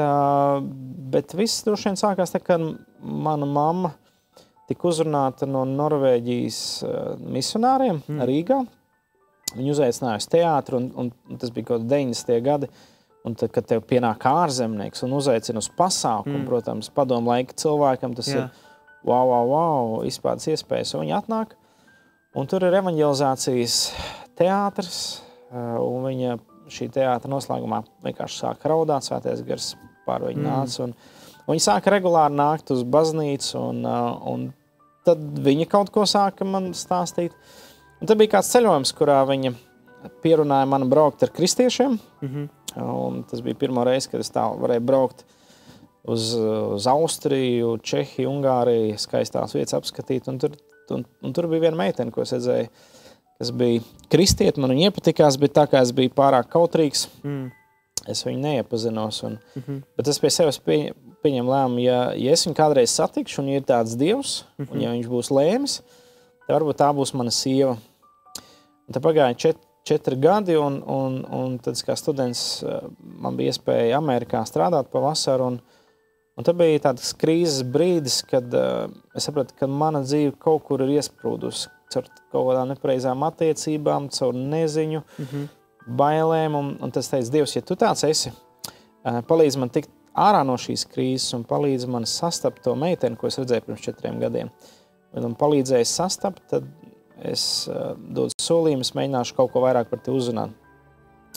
bet viss droši vien sākās tā, ka mana mamma tika uzrunāta no Norvēģijas misionāriem mm. Rīgā. Viņu uzaicināja uz teātru, un, un tas bija kaut deviņdesmitie gadi. Un tad, kad tev pienāk ārzemnieks un uzaicina uz pasākumu, mm. protams, padomu laika cilvēkam, tas Jā. ir wow, wow, wow, izpādas iespējas. Un viņi atnāk, un tur ir evaņģelizācijas teātrs, un viņa šī teātra noslēgumā vienkārši sāka raudāt, svētais gars pār viņu mm. nāca, un viņi sāka regulāri nākt uz baznīcu, un, un tad viņa kaut ko sāka man stāstīt. Un tad bija kāds ceļojums, kurā viņa pierunāja mani braukt ar kristiešiem. Mm-hmm. Un tas bija pirmo reizi, kad es tā varēju braukt uz, uz Austriju, Čehiju, Ungāriju, skaistās vietas apskatīt. Un tur, un, un tur bija viena meitene, ko es redzēju, kas bija kristieti. Man viņa iepatikās, bet tā kā es biju pārāk kautrīgs, mm. es viņu neiepazinos. Un, mm-hmm. Bet es pie sevis pie, pieņem lēmumu, ja, ja es viņu kādreiz satikšu un ja ir tāds Dievs, mm-hmm. un ja viņš būs lēmis, tad varbūt tā būs mana sieva. Un tad pagāja čet, četri gadi, un, un, un tad kā students man bija iespēja Amerikā strādāt pa vasaru, un, un tad bija tāds krīzes brīdis, kad uh, es sapratu, ka mana dzīve kaut kur ir iesprūdusi caur kaut kādām nepareizām attiecībām, caur neziņu, mm-hmm. bailēm, un, un tas teica, Dievs, ja tu tāds esi, uh, palīdz man tikt ārā no šīs krīzes un palīdz man sastapt to meiteni, ko es redzēju pirms četriem gadiem. Un palīdzēju sastapt, tad es uh, dodu solījumus, mēģināšu kaut ko vairāk par te uzrunāt.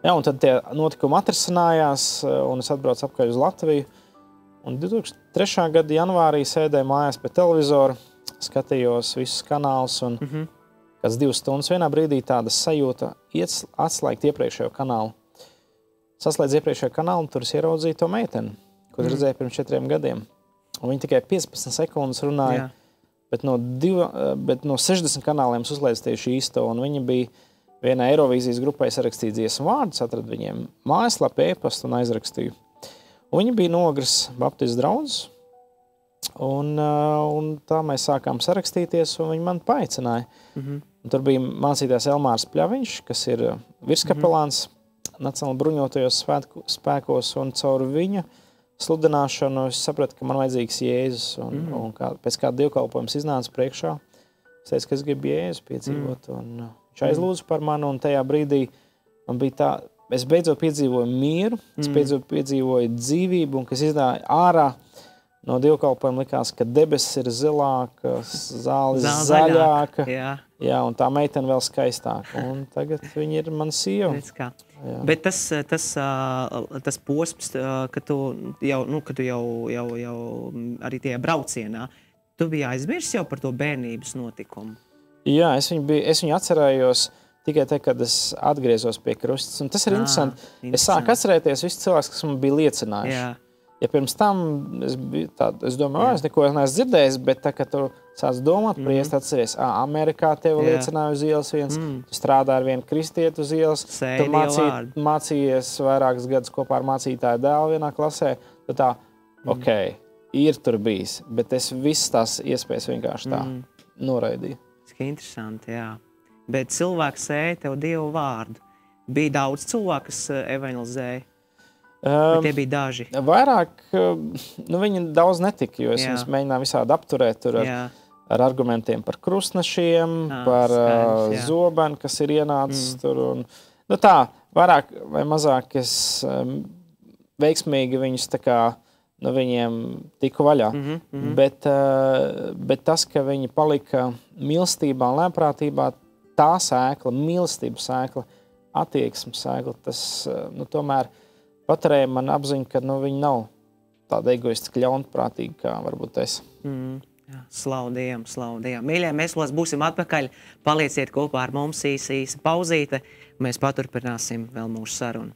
Jā, un tad tie notikumi atrisinājās, un es atbraucu apkārt uz Latviju. Un divi tūkstoši trešā gada janvārī sēdēju mājās pie televizora, skatījos visus kanālus, un mm -hmm. kāds divas stundas vienā brīdī tāda sajūta atslēgt iepriekšējo kanālu. Saslēdz iepriekšējo kanālu, un tur es ieraudzīju to meiteni, ko mm -hmm. redzēju pirms četriem gadiem. Un viņa tikai piecpadsmit sekundes runāja, Jā. bet no, diva, bet no sešdesmit kanāliem uzlēdz tieši īsto, un viņa bija vienai Eirovīzijas grupai sarakstīja dziesmu vārdus, atradu viņiem mājaslapu, e-pastu un aizrakstīju. Un viņa bija Nogras baptistu draudzes, un, un tā mēs sākām sarakstīties, un viņa man paaicināja. Mm-hmm. Un tur bija mācītājs Elmārs Pļaviņš, kas ir virskapelāns mm-hmm. Nacionāli bruņotajos spēkos, un caur viņa sludināšanu es sapratu, ka man vajadzīgs Jēzus, un, mm-hmm. un kā, pēc kāda dievkalpojums iznāca priekšā. Es teicu, ka es gribu Jēzus piedzīvot, mm-hmm. un viņš aizlūdza par mani, un tajā brīdī man bija tā, es beidzot piedzīvoju mieru, es beidzot piedzīvoju dzīvību, un kas iznāja ārā no dievkalpojuma, likās, ka debesis ir zilākas, zāles zaļāka, jā. Jā, un tā meitene vēl skaistāka, un tagad viņa ir mana sieva.
Bet tas, tas, tas posms, ka tu jau, nu, ka tu jau, jau, jau arī tajā braucienā, tu biji aizmirsis jau par to bērnības notikumu?
Jā, es viņu, biju, es viņu atcerējos tikai te, kad es atgriezos pie krustas. Un tas ir ah, interesanti. interesanti. Es sāku atcerēties visus cilvēkus, kas man bija liecinājuši. Jā. Ja pirms tam es, biju tā, es domāju, es neko neesmu dzirdējis, bet tā, kad tu sāc domāt, mm. priest atceries, ā, Amerikā tevi Jā. liecināja uz ielas viens, mm. tu strādā ar vienu kristieti uz ielas, Sēdi tu mācī, mācījies vairākus gadus kopā ar mācītāju dēlu vienā klasē, tu tā, mm. ok, ir tur bijis, bet es visas tās iespējas vienkārši tā mm. noraidīju.
Tas ir interesanti, jā. Bet cilvēks sēja tev Dievu vārdu. Bija daudz cilvēku, kas evangelizēja? Vai tie bija daži?
Vairāk, nu viņi daudz netika, jo es Jā. viņus mēģināju visādi apturēt tur ar, ar argumentiem par krustnešiem, à, par skaidrs, zobenu, kas ir ienācis mm. tur. Un, nu tā, vairāk vai mazāk es um, veiksmīgi viņus tā kā no viņiem tiku vaļā. Mm -hmm. bet, uh, bet tas, ka viņi palika mīlestībā un lēnprātībā, tā sēkla, mīlestības sēkla, attieksmes sēkla, tas nu, tomēr paturēja man apziņu, ka nu, viņi nav tāda egoistiski ļaunprātīgi, kā varbūt es.
Mm, jā, slavu Dievam, slavu Dievam. Mīļie, mēs los būsim atpakaļ. Palieciet kopā ar mums īsa, īsa pauzīte. Mēs paturpināsim vēl mūsu sarunu.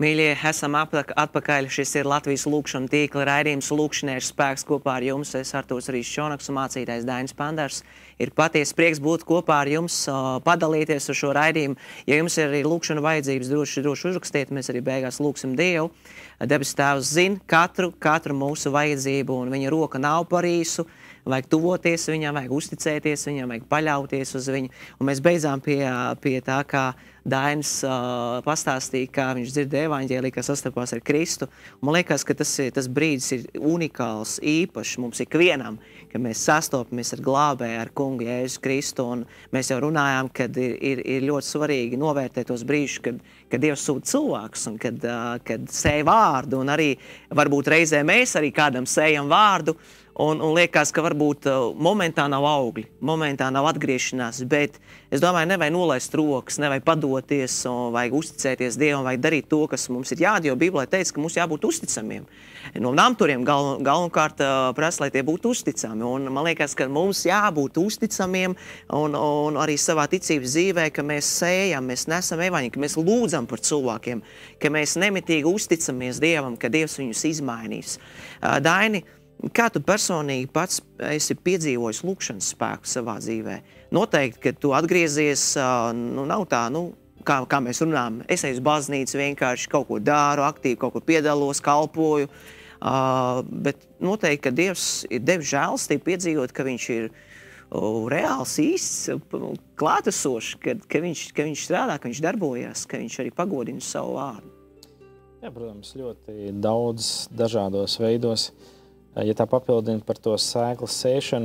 Mīļie, esam atpakaļ. Šis ir Latvijas lūkšana tīkla raidījums Lūkšanai ir spēks. Kopā ar jums es Artūrs Rīs Čonaks un mācītājs Dainis Pandars. Ir patiesi prieks būt kopā ar jums, padalīties ar šo raidījumu. Ja jums ir arī lūkšana vajadzības, droši, droši uzrakstiet, mēs arī beigās lūksim Dievu. Debes Tēvs zina katru, katru mūsu vajadzību, un viņa roka nav par īsu. Vajag tuvoties viņam, vajag uzticēties viņam, vajag paļauties uz viņu. Un mēs beidzām pie, pie tā, kā Dainis uh, pastāstīja, kā viņš dzirdēja evaņģēliju, kā sastapās ar Kristu. Un man liekas, ka tas, tas brīdis ir unikāls, īpašs mums ikvienam, ka mēs sastopamies ar glābēju, ar kungu Jēzu Kristu. Un mēs jau runājām, ka ir, ir, ir ļoti svarīgi novērtēt tos brīžus, kad, kad Dievs sūta cilvēkus un kad, uh, kad sēja vārdu. Un arī varbūt reizē mēs arī kādam sējam vārdu. Un, un liekas, ka varbūt uh, momentā nav augļi, momentā nav atgriešanās, bet es domāju, nevajag nolaist rokas, nevajag padoties, vajag uzticēties Dievam, vajag darīt to, kas mums ir jādara, jo Bībelē teica, ka mums jābūt uzticamiem. No namturiem gal, galvenokārt uh, prasa, lai tie būtu uzticami, un man liekas, ka mums jābūt uzticamiem, un, un arī savā ticības dzīvē, ka mēs sējam, mēs nesam evaņģi, ka mēs lūdzam par cilvēkiem, ka mēs nemitīgi uzticamies Dievam, ka Dievs viņus izmainīs. Uh, Daini, kā tu personīgi pats esi piedzīvojis lūkšanas spēku savā dzīvē? Noteikti, kad tu atgriezies, nu, nav tā, nu, kā, kā mēs runājam, es eju uz baznīcu, vienkārši kaut ko daru, aktīvi kaut kur piedalos, kalpoju, uh, bet noteikti, ka Dievs ir devis žēlastību piedzīvot, ka viņš ir uh, reāls, īsts, klātesošs, ka, ka, viņš, ka viņš strādā, ka viņš darbojas, ka viņš arī pagodina savu vārdu.
Jā, protams, ļoti daudz dažādos veidos. Ja tā papildina par to sēklas sēšanu,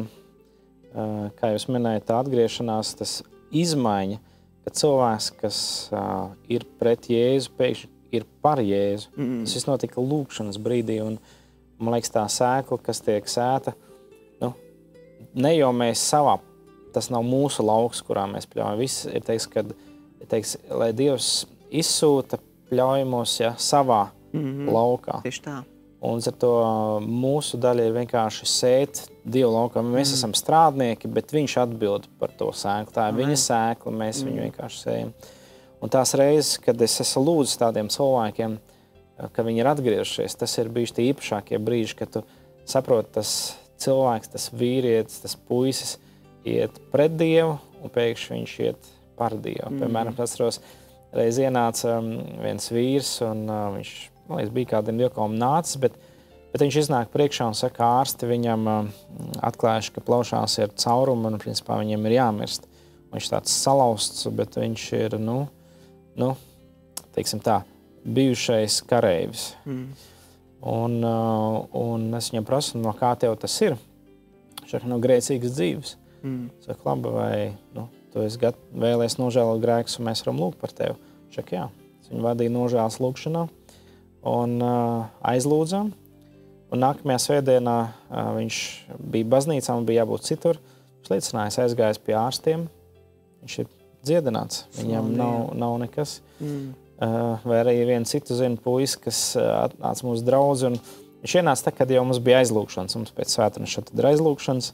kā jūs minējat, tā atgriešanās, tas izmaiņa, ka cilvēks, kas ir pret Jēzu, pēkšņi ir par Jēzu. Mm. Tas viss notika lūkšanas brīdī, un man liekas, tā sēkla, kas tiek sēta, nu, ne jau mēs savā, tas nav mūsu lauks, kurā mēs pļaujam. Viss ir teiks, kad, teiks, lai Dievs izsūta pļaujumos, ja, savā mm-hmm. laukā.
Tieši tā.
Un ar to mūsu daļa ir vienkārši sēt Dievu laukā. Mēs mm. esam strādnieki, bet viņš atbild par to sēklu. Tā ir Amen. Viņa sēkla, mēs mm. viņu vienkārši sējam. Un tās reizes, kad es esmu lūdzis tādiem cilvēkiem, ka viņi ir atgriežušies, tas ir bijuši tie īpašākie brīži, kad tu saproti, tas cilvēks, tas vīrietis, tas puisis iet pret Dievu, un pēkšņi viņš iet par Dievu. Mm. Piemēram, atceros, reiz ienāca viens vīrs, un uh, viņš man liekas, bija kādiem dievkalpam nācis, bet, bet viņš iznāk priekšā un saka, ārsti viņam uh, atklājuši, ka plaušās ir caurumi un, principā, viņiem ir jāmirst. Viņš tāds salauzts, bet viņš ir, nu, nu teiksim tā, bijušais kareivis. Mm. Un, uh, un es viņam prasu, no kā tev tas ir? Viņš saka, no grēcīgas dzīves. Mm. Saka, labi, vai nu, tu esi gat, vēlies nožēlot grēkus un mēs varam lūgt par tevi? Viņš saka, jā. Es viņu vadīju nožēlas lūgšanā. Un uh, aizlūdzām. Un nākamajā svētdienā uh, viņš bija baznīcā un bija jābūt citur. Viņš liecināja, aizgājis pie ārstiem. Viņš ir dziedināts. Viņam nav, nav nekas. Mm. Uh, vai arī vienu citu zinu puisi, kas uh, atnāca mūsu draudzi. Un viņš ienāca tā, kad jau mums bija aizlūgšanas. Mums pēc svētdienas šeit ir aizlūgšanas.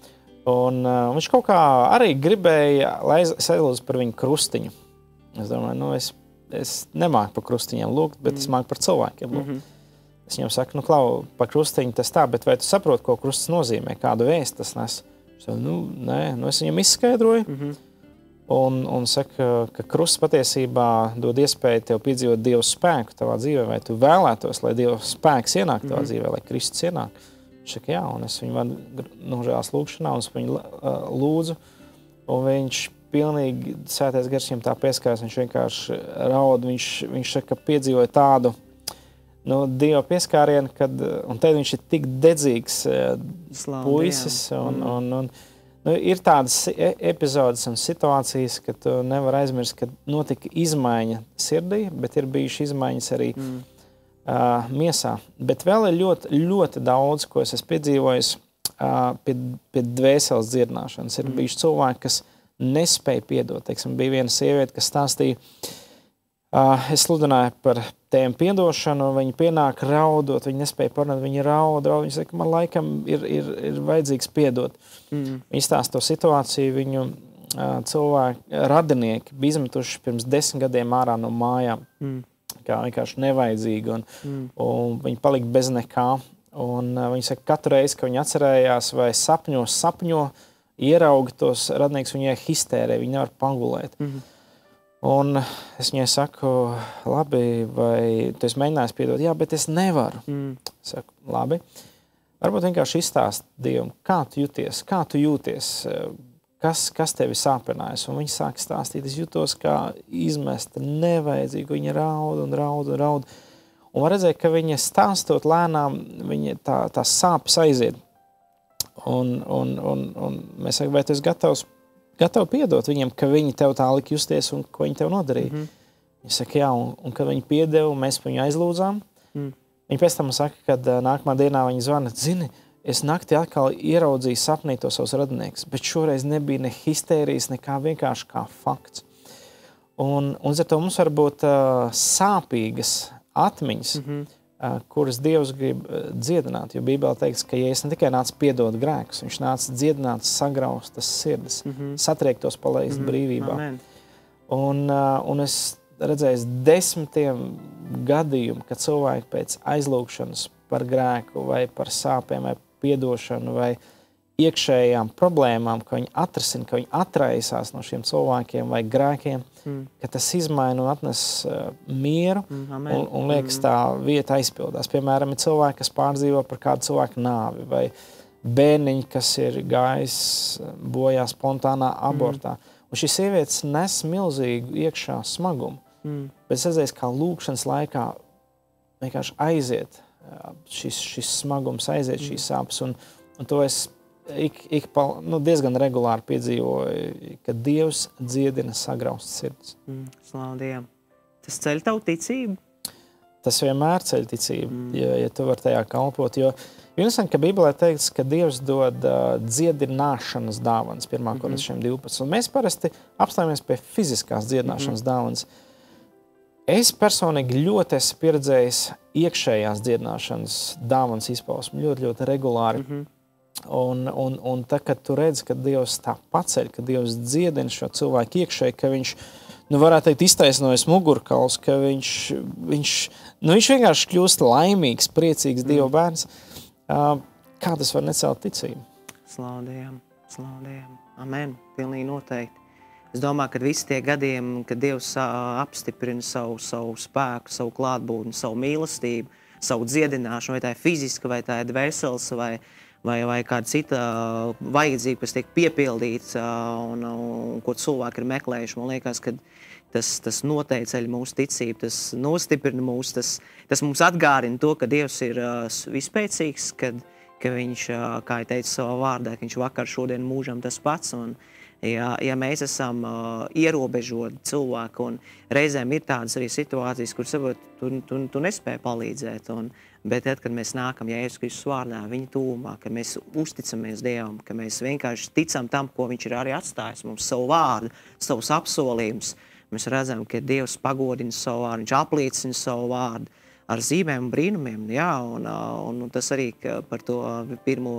Un uh, viņš kaut kā arī gribēja, lai es aizlūdzu par viņu krustiņu. Es domāju, nu es Es nemāku par krustiņiem lūgt, bet mm. es māku par cilvēkiem lūgt. Mm-hmm. Es viņam saku, nu, klau, par krustiņu tas tā, bet vai tu saproti, ko krusts nozīmē, kādu vēstu tas nes? Es saku, nu, nē, nu, es viņam izskaidroju. Mm-hmm. Un, un saka, ka krusts patiesībā dod iespēju tev piedzīvot Dieva spēku tavā dzīvē, vai tu vēlētos, lai Dieva spēks ienāk tavā mm-hmm. dzīvē, lai Kristus ienāk. Viņš saka, jā, un es viņu vadu nožēlas lūgšanā, un es viņu uh, lūdzu, un viņš pilnīgi svētais gars viņam tā pieskārs, viņš vienkārši raud, viņš, viņš saka, piedzīvoja tādu nu, Dieva pieskārienu, kad, un te viņš ir tik dedzīgs Slāv, puisis, un, mm. un, un nu, ir tādas epizodes un situācijas, ka tu nevar aizmirst, ka notika izmaiņa sirdī, bet ir bijuši izmaiņas arī mm. uh, miesā. Bet vēl ir ļoti, ļoti daudz, ko es esmu piedzīvojis uh, pie, pie dvēseles dziedināšanas. Ir mm. bijuši cilvēki, kas nespēja piedot. Teiksim, bija viena sieviete, kas stāstīja, uh, es sludināju par tēmu piedošanu, un viņi pienāk raudot, viņi nespēja parunāt, viņi raud, raud, viņi saka, man laikam ir, ir, ir vajadzīgs piedot. Mm. Viņi stāsta to situāciju, viņu uh, cilvēki, radinieki bija izmetuši pirms desmit gadiem ārā no mājām. Mm. kā vienkārši nevajadzīgi, un, mm. un viņi palika bez nekā. Un uh, viņi saka, katru reizi, ka viņi atcerējās vai sapņos, sapņo, ierauga tos radniekus, viņai histērē, viņi nevar pagulēt. Mm-hmm. Un es viņai saku, labi, vai tu esi mēģinājis piedot? Jā, bet es nevaru. Mm. Saku, labi. Varbūt vienkārši izstāst Dievam, kā tu jūties, kā tu jūties, kas, kas tevi sāpinājas. Un viņi sāk stāstīt, es jūtos kā izmesta nevajadzīgi, viņa raud un raud un raud. Un var redzēt, ka viņa stāstot lēnām, viņa tā, tā sāpes aiziet. Un, un, un, un mēs sakam, vai tu esi gatavs, gatavi piedot viņiem, ka viņi tev tā lika justies un ko viņi tev nodarīja. Mm-hmm. Viņi saka, jā, un, un kad viņi piedeva, mēs viņu aizlūdzām. Mm. Viņi pēc tam saka, kad nākamā dienā viņi zvana, zini, es naktī atkal ieraudzīju sapnī to savus radinieks, bet šoreiz nebija ne histērijas, nekā vienkārši kā fakts. Un, un ar to mums var būt uh, sāpīgas atmiņas, mm-hmm. uh, kuras Dievs grib uh, dziedināt, jo Bībelē teikts, ka Jēzus ne tikai nāca piedot grēkus, viņš nāca dziedināt sagraustas sirdis, mm-hmm. satriektos palaist mm-hmm. brīvībā. Amen. Un, uh, un es redzēju desmitiem gadījumu, kad cilvēki pēc aizlūgšanas par grēku vai par sāpēm vai piedošanu vai iekšējām problēmām, ka viņi atrasina, ka viņi atraisās no šiem cilvēkiem vai grēkiem, mm. ka tas izmaina un atnes uh, mieru mm, un, un liekas tā vieta aizpildās. Piemēram, ir cilvēki, kas pārdzīvo par kādu cilvēku nāvi vai bērniņi, kas ir gājis bojā spontānā abortā. Mm. Un šīs sievietes nes milzīgu iekšā smagumu. Mm. Bet es redzēju, kā lūkšanas laikā vienkārši aiziet šis, šis smagums, aiziet mm. šīs sāpes. Un, un to es ik, ik, nu, diezgan regulāri piedzīvoju, ka Dievs dziedina sagraustas sirds.
Mm. Slavu Dievam. Tas ceļ tavu ticību?
Tas vienmēr ceļ ticību, mm. ja, ja tu vari tajā kalpot. Jo interesanti, ka Bībelē teikts, ka Dievs dod uh, dziedināšanas dāvanas, pirmā mm-hmm. Korintiešiem divpadsmit. Un mēs parasti apstājamies pie fiziskās dziedināšanas mm-hmm. dāvanas. Es personīgi ļoti esmu pieredzējis iekšējās dziedināšanas dāvanas izpausmi, ļoti, ļoti regulāri. Mm-hmm. Un, un, un tā, kad tu redzi, ka Dievs tā paceļ, ka Dievs dziedina šo cilvēku iekšēji, ka viņš, nu varētu teikt, iztaisnojas mugurkauls, ka viņš, viņš, nu viņš vienkārši kļūst laimīgs, priecīgs mm. Dieva bērns. Uh, kā tas var necelt ticību?
Slavu Dievam, slavu Dievam. Amen, pilnīgi noteikti. Es domāju, ka visi tie gadiem, kad Dievs uh, apstiprina savu, savu spēku, savu klātbūtni, savu mīlestību, savu dziedināšanu, vai tā ir fiziska, vai tā ir dvēseles, vai, vai, vai kāda cita vajadzība, kas tiek piepildīts uh, un, un ko cilvēki ir meklējuši. Man liekas, ka tas, tas noteiceļ mūsu ticību, tas nostiprina mūs, tas, tas mums atgādina to, ka Dievs ir uh, vispēcīgs, kad, ka viņš, uh, kā jau teica savā vārdā, ka viņš vakar, šodien, mūžam tas pats. Un, ja, ja mēs esam uh, ierobežoti cilvēki, un reizēm ir tādas arī situācijas, kur saprot, tu, tu, tu nespēji palīdzēt, un, bet tad, kad mēs nākam Jēzus Kristus vārdā, viņa tūmā, ka mēs uzticamies Dievam, ka mēs vienkārši ticam tam, ko viņš ir arī atstājis mums, savu vārdu, savus apsolījumus, mēs redzam, ka Dievs pagodina savu vārdu, viņš apliecina savu vārdu ar zīmēm un brīnumiem, jā, un, un, un tas arī par to pirmo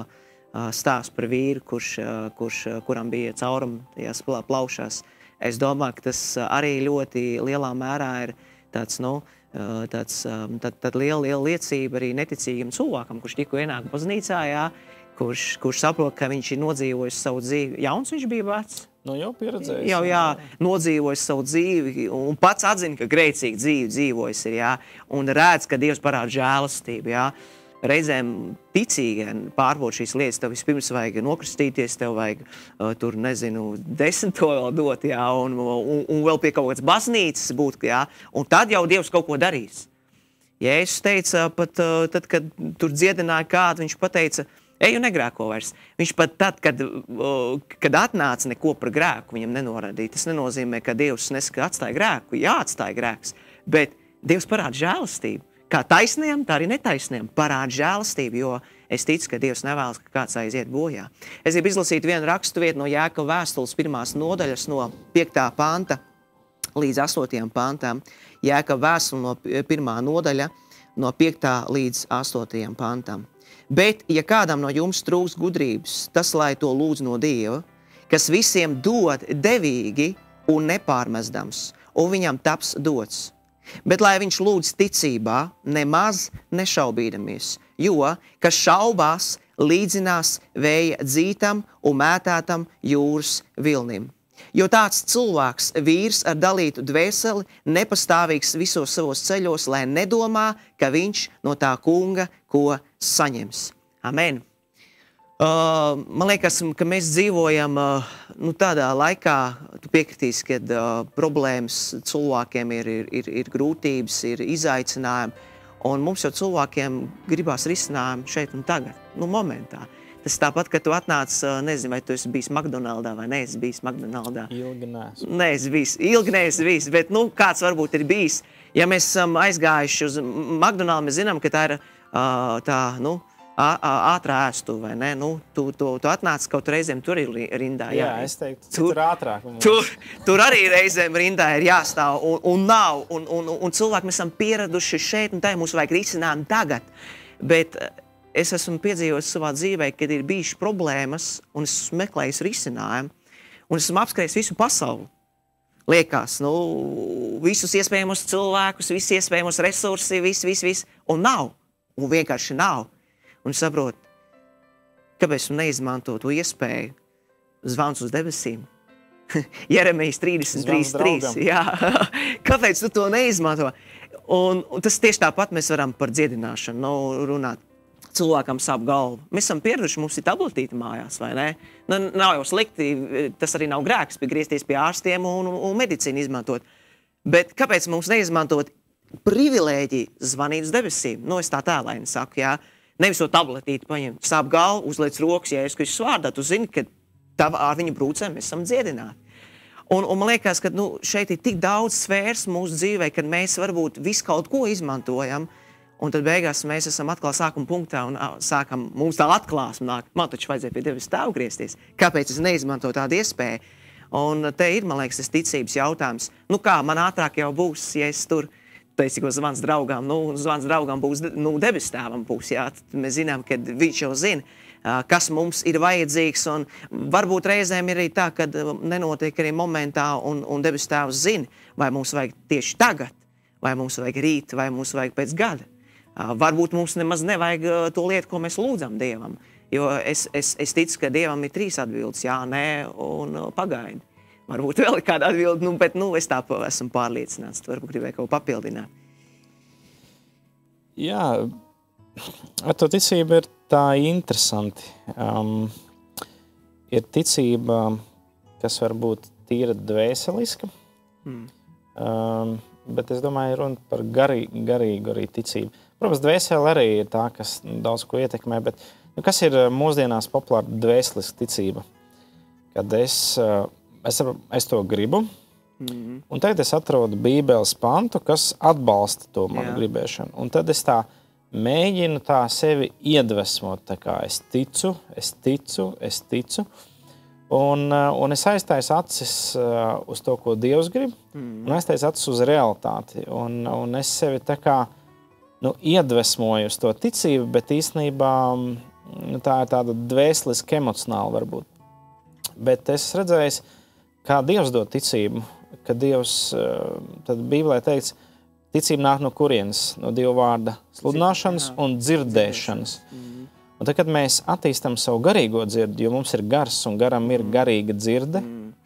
stāstu par vīru, kurš, kurš, kuram bija caurumi tajās plaušās. Es domāju, ka tas arī ļoti lielā mērā ir tāds, nu, tāds, tad, tad liela, liela liecība arī neticīgam cilvēkam, kurš tikko ienāk baznīcā, jā, kurš, kurš saprot, ka viņš ir nodzīvojis savu dzīvi. Jauns viņš bija vecs?
Nu, jau pieredzējis.
Jau, jā, nodzīvojis savu dzīvi un pats atzina, ka grēcīgi dzīvi dzīvojis ir, jā, un redz, ka Dievs parāda žēlastību, jā. Reizēm ticīgi pārbaud šīs lietas, tev vispirms vajag nokristīties, tev vajag uh, tur, nezinu, desmito vēl dot, jā, un, un, un vēl pie kaut kādas baznīcas būt, jā, un tad jau Dievs kaut ko darīs. Jēzus teica, pat uh, tad, kad tur dziedināja kādu, viņš pateica, ej un negrēko vairs. Viņš pat tad, kad, uh, kad atnāca, neko par grēku viņam nenorādīja. Tas nenozīmē, ka Dievs nesaka atstāja grēku, jā, atstāja grēks, bet Dievs parāda žēlastību. Kā taisniem, tā arī netaisniem parāda žēlastību, jo es ticu, ka Dievs nevēlas, ka kāds aiziet bojā. Es gribu izlasīt vienu rakstu vietu no Jākova vēstules pirmās nodaļas no piektā panta līdz astotajam pantam. Jākova vēstule no pirmā nodaļa no piektā līdz astotajam pantam. Bet, ja kādam no jums trūks gudrības, tas lai to lūdz no Dieva, kas visiem dod devīgi un nepārmestams, un viņam taps dots. bet lai viņš lūdz ticībā, nemaz nešaubīdamies, jo, kas šaubās, līdzinās vēja dzītam un mētātam jūras vilnim. Jo tāds cilvēks, vīrs ar dalītu dvēseli, nepastāvīgs visos savos ceļos, lai nedomā, ka viņš no tā kunga ko saņems. Amen. Uh, man liekas, ka mēs dzīvojam uh, nu, tādā laikā, tu piekritīsi, kad uh, problēmas cilvēkiem ir, ir, ir, ir grūtības, ir izaicinājumi, un mums jau cilvēkiem gribās risinājumu šeit un tagad, nu momentā. Tas tāpat, ka tu atnāc, uh, nezinu, vai tu esi bijis McDonaldā vai neesi bijis McDonaldā.
Ilgi neesmu.
Neesi bijis, ilgi neesi bijis, bet nu, kāds varbūt ir bijis. Ja mēs esam aizgājuši uz McDonaldu, mēs zinām, ka tā ir uh, tā, nu, ātrā ēstu, vai ne? Nu, tu, tu, tu atnāc kaut reizēm tur ir rindā.
Jā, jā es teiktu, tur, tur ātrāk.
Tur, tur arī reizēm rindā ir jāstāv un, un nav. Un, un, un cilvēki mēs esam pieraduši šeit un tā, mums vajag risinājumu tagad. Bet es esmu piedzīvojis savā dzīvē, kad ir bijušas problēmas un es esmu meklējis risinājumu un esmu apskrējis visu pasauli. Liekas, nu, visus iespējamos cilvēkus, visus iespējamos resursi, viss, viss, viss. Un nav. Un vienkārši nav. Un saprot, kāpēc tu neizmanto to iespēju zvans uz debesīm. Jeremijas trīsdesmit trīs trīs. Jā. Kāpēc tu to neizmanto? Un, un tas tieši tāpat mēs varam par dziedināšanu nu, runāt. Cilvēkam sāp galvu. Mēs esam pieraduši, mums ir tabletīte mājās, vai ne? Nu, nav jau slikti, tas arī nav grēks, pie griezties pie ārstiem un, un medicīnu izmantot. Bet kāpēc mums neizmantot privilēģiju zvanīt uz debesīm? Nu, es tā tēlaini saku, jā. Nevis to tabletīti paņemt, sāp galvu, uzliec rokas, ja es Kristus vārdā, tu zini, ka tav, ar viņu brūcēm mēs esam dziedināti. Un, un man liekas, ka nu, šeit ir tik daudz sfēras mūsu dzīvē, kad mēs varbūt visu kaut ko izmantojam, un tad beigās mēs esam atkal sākuma punktā un sākam, mums tā atklāsme nāk, man taču vajadzēja pie Debes Tēva griezties. Kāpēc es neizmantoju tādu iespēju? Un te ir, man liekas, tas ticības jautājums. Nu kā, man ātrāk jau būs, ja es tur teici, ko zvans draugām, nu, zvans draugām būs, nu, Debes Tēvam būs, jā, tad mēs zinām, ka viņš jau zina, kas mums ir vajadzīgs, un varbūt reizēm ir arī tā, ka nenotiek arī momentā, un, un Debes Tēvs zina, vai mums vajag tieši tagad, vai mums vajag rīt, vai mums vajag pēc gada. Varbūt mums nemaz nevajag to lietu, ko mēs lūdzam Dievam, jo es, es, es ticu, ka Dievam ir trīs atbildes, jā, nē un pagaidi. Varbūt vēl ir kāda atbilde, nu, bet nu, es tā esmu pārliecināts. Tu varbūt gribēji kaut ko papildināt.
Jā, ar to ticība ir tā interesanti. Um, ir ticība, kas var būt tīra dvēseliska, mm. um, bet es domāju, runa par garīgu, garīgu arī ticību. Protams, dvēseli arī ir tā, kas daudz ko ietekmē, bet nu, kas ir mūsdienās populāra dvēseliska ticība? Kad es... Uh, Es, es to gribu, mm-hmm. un tagad es atrodu Bībeles pantu, kas atbalsta to manu Jā. gribēšanu. Un tad es tā mēģinu tā sevi iedvesmot, tā kā es ticu, es ticu, es ticu. Un, un es aiztaisu acis uz to, ko Dievs grib, mm-hmm. un aiztaisu acis uz realitāti. Un, un es sevi tā kā nu, iedvesmoju uz to ticību, bet īstenībā nu, tā ir tāda dvēseliski emocionāla varbūt. Bet es redzēju, kā Dievs dod ticību, ka Dievs, tad Bībelē teikts, ticība nāk no kurienes, no Dieva vārda sludināšanas un dzirdēšanas. Un tad, kad mēs attīstam savu garīgo dzirdi, jo mums ir gars un garam ir garīga dzirde,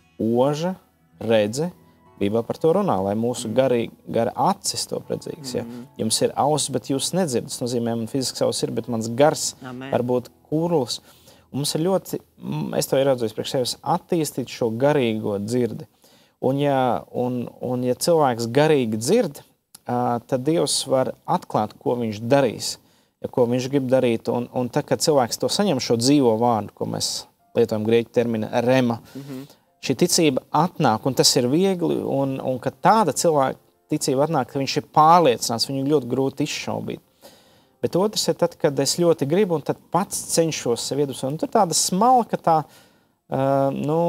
oža, redze, Bībelē par to runā, lai mūsu garī, gara acis to redzīgs. Ja? Jums ir auss, bet jūs nedzirdat, tas nozīmē, man fiziski auss ir, bet mans gars Amen. Var būt kurls. Un mums ir ļoti, es to ieraudzījis priekš sevis, attīstīt šo garīgo dzirdi. Un ja, un, un ja cilvēks garīgi dzird, tad Dievs var atklāt, ko viņš darīs, ja, ko viņš grib darīt. Un, un tad, kad cilvēks to saņem šo dzīvo vārdu, ko mēs lietojam grieķu terminu rema, mm-hmm. šī ticība atnāk, un tas ir viegli, un, un kad tāda cilvēka ticība atnāk, ka viņš ir pārliecināts, viņu ļoti grūti izšaubīt. Bet otrs ir tad, kad es ļoti gribu, un tad pats cenšos sev iedvesmot. Un tur tāda smalka tā, uh, nu,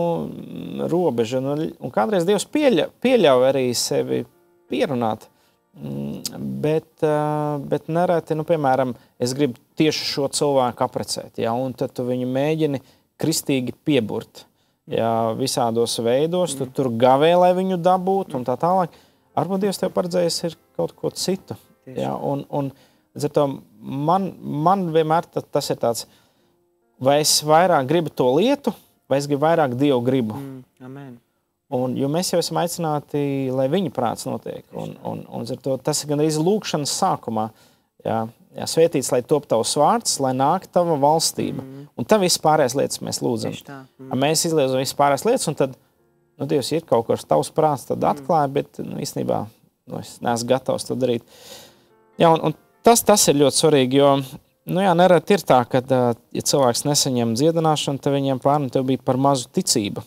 robeža. Nu, un kādreiz Dievs pieļa, pieļauj arī sevi pierunāt. Mm, bet, uh, bet nereti, nu, piemēram, es gribu tieši šo cilvēku aprecēt. Ja, un tad tu viņu mēģini kristīgi pieburt. Ja, visādos veidos, tu tur gavē, lai viņu dabūtu un tā tālāk. Varbūt Dievs tev paredzējis ir kaut ko citu. Jā, un, un līdz ar to man, man vienmēr tas ir tāds, vai es vairāk gribu to lietu, vai es gribu vairāk Dievu gribu.
Mm, amen.
Un, jo mēs jau esam aicināti, lai viņa prāts notiek. Un, un, un to, tas ir gan arī lūkšanas sākumā. Jā, jā, svētīts, lai top tavs vārds, lai nāk tava valstība. Mm. Un tā viss pārējās lietas mēs lūdzam. Mm. Mēs izliedzam viss pārējās lietas, un tad, nu, Dievs, ir kaut kas tavs prāts, tad atklāja, bet, nu, īstenībā, nu, es neesmu gatavs to darīt. Jā, un, un tas, tas ir ļoti svarīgi, jo, nu jā, nereti ir tā, ka, ja cilvēks nesaņem dziedināšanu, tad viņiem pārni tev bija par mazu ticību.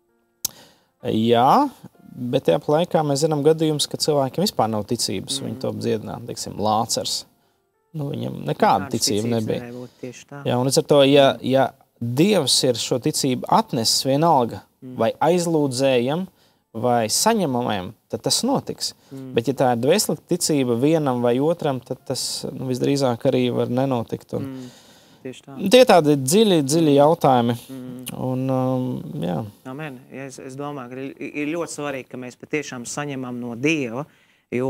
Jā, bet tajā laikā mēs zinām gadījumus, ka cilvēkiem vispār nav ticības. Mm. Viņi to dziedināt, teiksim, Lācars. Nu, viņam nekāda ticība nebija. Jā, un līdz ar to, ja, ja Dievs ir šo ticību atnesis vienalga, mm. vai aizlūdzējam, vai saņemamajam, tad tas notiks. Mm. Bet ja tā ir dvēselīga ticība vienam vai otram, tad tas nu, visdrīzāk arī var nenotikt. Un, mm. Tie tādi dziļi, dziļi jautājumi. Mm. Un, um, jā.
Amen. Es, es domāju, ka ir, ir ļoti svarīgi, ka mēs patiešām saņemam no Dieva, jo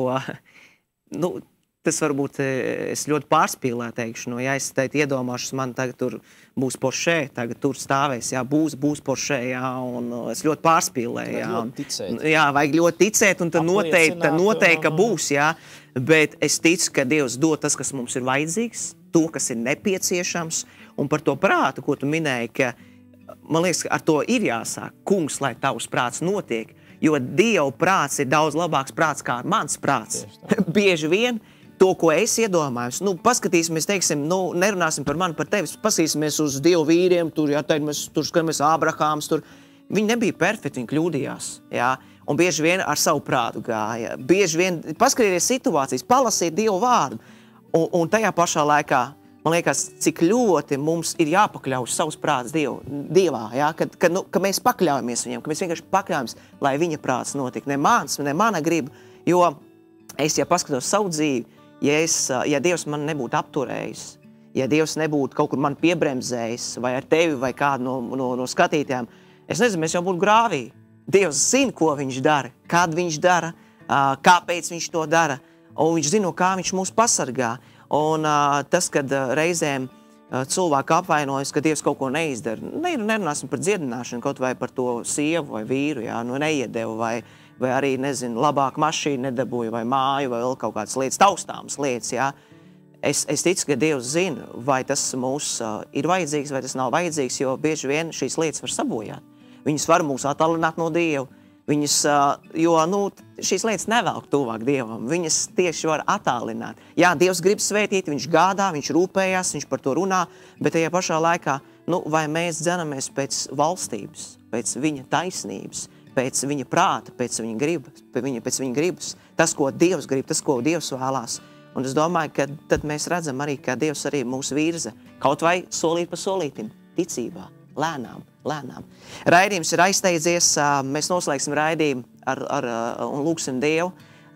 nu, tas varbūt es ļoti pārspīlē teikšu. No, ja es teikt, iedomāšos, man tagad tur būs Porsche, tagad tur stāvēs, jā, būs, būs Porsche, jā, un es ļoti pārspīlēju. Jā,
ļoti ticēt.
Jā, vajag ļoti ticēt, un tad noteikti, noteikti, ka būs, jā. Bet es ticu, ka Dievs dod tas, kas mums ir vajadzīgs, to, kas ir nepieciešams, un par to prātu, ko tu minēji, ka, man liekas, ar to ir jāsāk, kungs, lai tavs prāts notiek, jo Dieva prāts ir daudz labāks prāts kā mans prāts. Bieži vien to, ko es iedomājos, nu, paskatīsimies, teiksim, nu, nerunāsim par mani, par tevi, paskatīsimies uz Dievu vīriem, tur, jā, tad mēs tur skatāmies Ābrahāms, tur, viņi nebija perfekti, viņi kļūdījās, jā, un bieži vien ar savu prātu gāja, bieži vien paskatīties situācijas, palasīt Dievu vārdu, un, un tajā pašā laikā, man liekas, cik ļoti mums ir jāpakļauj savus prāts Dievu, Dievā, jā, kad, kad, nu, ka mēs pakļaujamies viņam, ka mēs vienkārši pakļaujamies, lai viņa prāts notika, ne mans, ne mana griba, jo es, ja paskatos savu dzīvi, ja, es, ja Dievs man nebūtu apturējis, ja Dievs nebūtu kaut kur man piebremzējis, vai ar tevi, vai kādu no, no, no skatītājiem, es nezinu, mēs jau būtu grāvī. Dievs zina, ko viņš dara, kad viņš dara, kāpēc viņš to dara, un viņš zina, kā viņš mūs pasargā. Un tas, kad reizēm cilvēki apvainojas, ka Dievs kaut ko neizdara, ne, nerunāsim par dziedināšanu, kaut vai par to sievu vai vīru, jā, nu neiedeva, vai, vai arī, nezinu, labāk mašīnu nedabūja, vai māju, vai vēl kaut kādas lietas, taustāmas lietas, jā. Es, es ticu, ka Dievs zina, vai tas mūs ir vajadzīgs, vai tas nav vajadzīgs, jo bieži vien šīs lietas var sabojāt. Viņas var mūs attālināt no Dieva, viņas, jo nu, šīs lietas nevelk tuvāk Dievam, viņas tieši var attālināt. Jā, Dievs grib svētīt, viņš gādā, viņš rūpējās, viņš par to runā, bet tajā pašā laikā, nu, vai mēs dzenamies pēc valstības, pēc viņa taisnības, pēc viņa prāta, pēc viņa gribas, pēc viņa, pēc viņa gribas, tas, ko Dievs grib, tas, ko Dievs vēlās. Un es domāju, ka tad mēs redzam arī, ka Dievs arī mūs virza, kaut vai solīt pa solītim, ticībā, lēnām, lēnām. Raidījums ir aizsteidzies, mēs noslēgsim raidījumu ar, ar, un lūksim Dievu.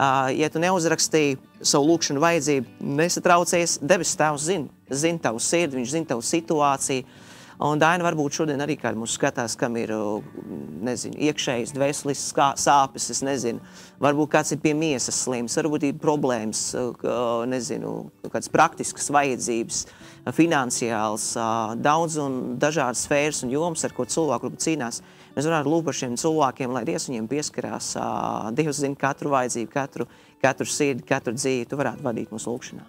Ja tu neuzrakstīji savu lūkšanu vajadzību, nesatraucies, debes Tēvs zina, zina tavu sirdi, viņš zina tavu situāciju. Un Daina varbūt šodien arī kādi mūs skatās, kam ir, nezinu, iekšējas dvēselis sāpes, es nezinu. Varbūt kāds ir pie miesas slims, varbūt ir problēmas, nezinu, kāds praktiskas vajadzības, finansiāls, daudz un dažādas sfēras un jomas, ar ko cilvēku varbūt cīnās. Mēs varētu lūgt par šiem cilvēkiem, lai Dievs viņiem pieskarās. Dievs zina katru vajadzību, katru, katru sirdi, katru dzīvi. Tu varētu vadīt mūsu lūkšanā.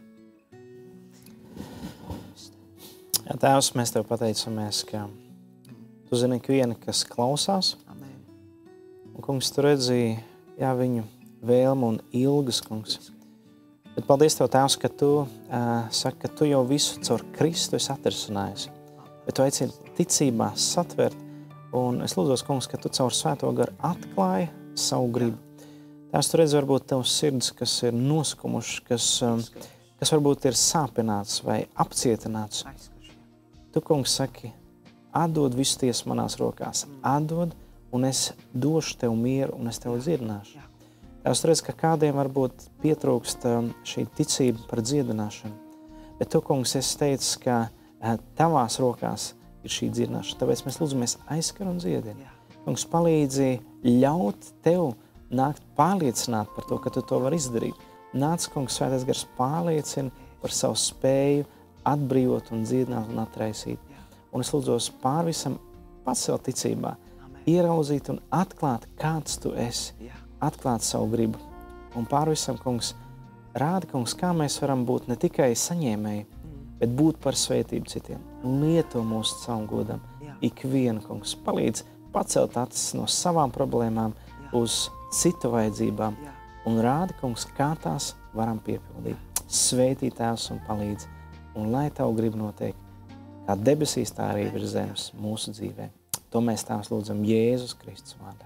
Jā, Tēvs, mēs Tev pateicamies, ka Tu zini ikvienu, kas klausās.
Amen.
Un, kungs, Tu redzīji, jā, viņu vēlmu un ilgas, kungs. Bet paldies Tev, Tēvs, ka Tu uh, saki, ka Tu jau visu caur Kristu esi atrisinājis. Bet Tu aicini ticībā satvert. Un es lūdzos, kungs, ka Tu caur Svēto garu atklāji savu gribu. Tēvs, Tu redzi varbūt Tavs sirds, kas ir noskumušas, kas, um, kas varbūt ir sāpināts vai apcietināts. Tu, kungs, saki, atdod visu tiesu manās rokās, atdod, un es došu Tev mieru, un es Tev dziedināšu. Tēvs, Tu redzi, ka kādiem varbūt pietrūkst šī ticība par dziedināšanu, bet Tu, kungs, esi teicis, ka Tavās rokās ir šī dziedināšana, tāpēc mēs lūdzamies aizskar un dziedini. Kungs, palīdzi ļaut Tev nākt pārliecināt par to, ka tu to vari izdarīt. Nāc, kungs, svētais gars pārliecina par savu spēju atbrīvot un dziedināt un atraisīt. Un es lūdzos pār visam pacelt ticībā, ieraudzīt un atklāt, kāds tu esi, atklāt savu gribu. Un pār visam, kungs, rādi, kungs, kā mēs varam būt ne tikai saņēmēji, bet būt par svētību citiem. Lieto mūsu savam godam. Ikvienu, kungs, palīdz pacelt acis no savām problēmām uz citu vajadzībām un rādi, kungs, kā tās varam piepildīt. Svētī Tēvs un palīdz, un lai Tavu gribu notiek, kā debesīs, tā arī virs zemes mūsu dzīvē. To mēs Tēvs lūdzam Jēzus Kristus vārdā.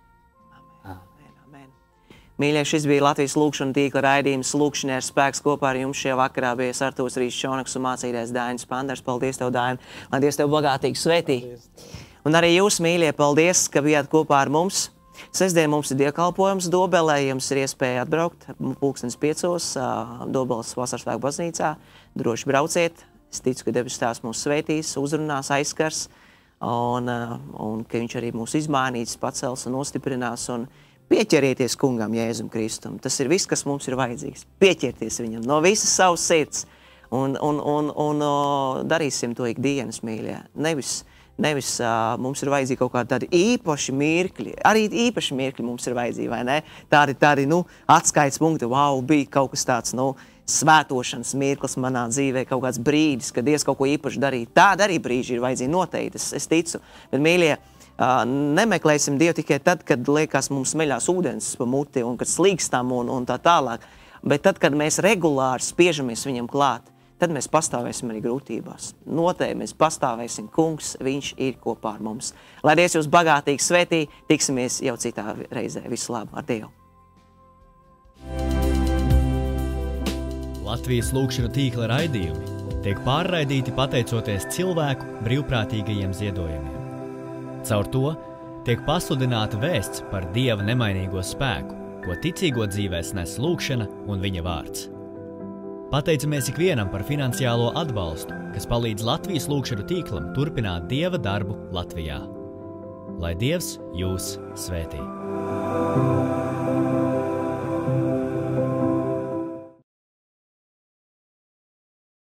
Mīļie, šis bija Latvijas lūkšana tīkla raidījums Lūkšanai ar spēks. Kopā ar jums šajā vakarā bija Artūrs Rīčs Čonaks un mācītājs Dainis Pandars. Paldies Tev, Daini, lai Dievs Tev bagātīgi svētī. Un arī jūs, mīļie, paldies, ka bijāt kopā ar mums. Sestdien mums ir dievkalpojums Dobelē, jums ir iespēja atbraukt pulkstens piecos Dobeles Vasarsvētku baznīcā. Droši brauciet, es ticu, ka debes Tēvs mūs svētīs, uzrunās, aizskars, un, un ka viņš arī mūs izmainīs, pacels un nostiprinās, un pieķerieties kungam Jēzum Kristum. Tas ir viss, kas mums ir vajadzīgs. Pieķerties viņam no visas savas sirds, un, un, un, un, un darīsim to ikdienas, mīļie. Nevis Nevis uh, mums ir vajadzīgi kaut kādi tādi īpaši mirkļi, arī īpaši mirkļi mums ir vajadzīgi, vai ne? Tādi, tādi, nu, atskaits punkti, wow, bija kaut kas tāds, nu, svētošanas mirklis manā dzīvē, kaut kāds brīdis, kad Dievs kaut ko īpaši darīja. Tāda arī brīži ir vajadzīgi noteikti, es, es ticu. Bet, mīļie, uh, nemeklēsim Dievu tikai tad, kad liekas mums smeļās ūdens pa muti un kad slīkstam un, un tā tālāk. Bet tad, kad mēs regulāri spiežamies viņam klāt, tad mēs pastāvēsim arī grūtībās. Noteikti mēs pastāvēsim, kungs, viņš ir kopā ar mums. Lai Dievs jūs bagātīgi svētī, tiksimies jau citā reizē. Visu labu, ar Dievu!
Latvijas lūkšanu tīkla raidījumi tiek pārraidīti pateicoties cilvēku brīvprātīgajiem ziedojumiem. Caur to tiek pasludināta vēsts par Dieva nemainīgo spēku, ko ticīgo dzīvēs nes lūkšana un viņa vārds. Pateicamies ikvienam par finansiālo atbalstu, kas palīdz Latvijas lūkšanu tīklam turpināt Dieva darbu Latvijā. Lai Dievs jūs svētī!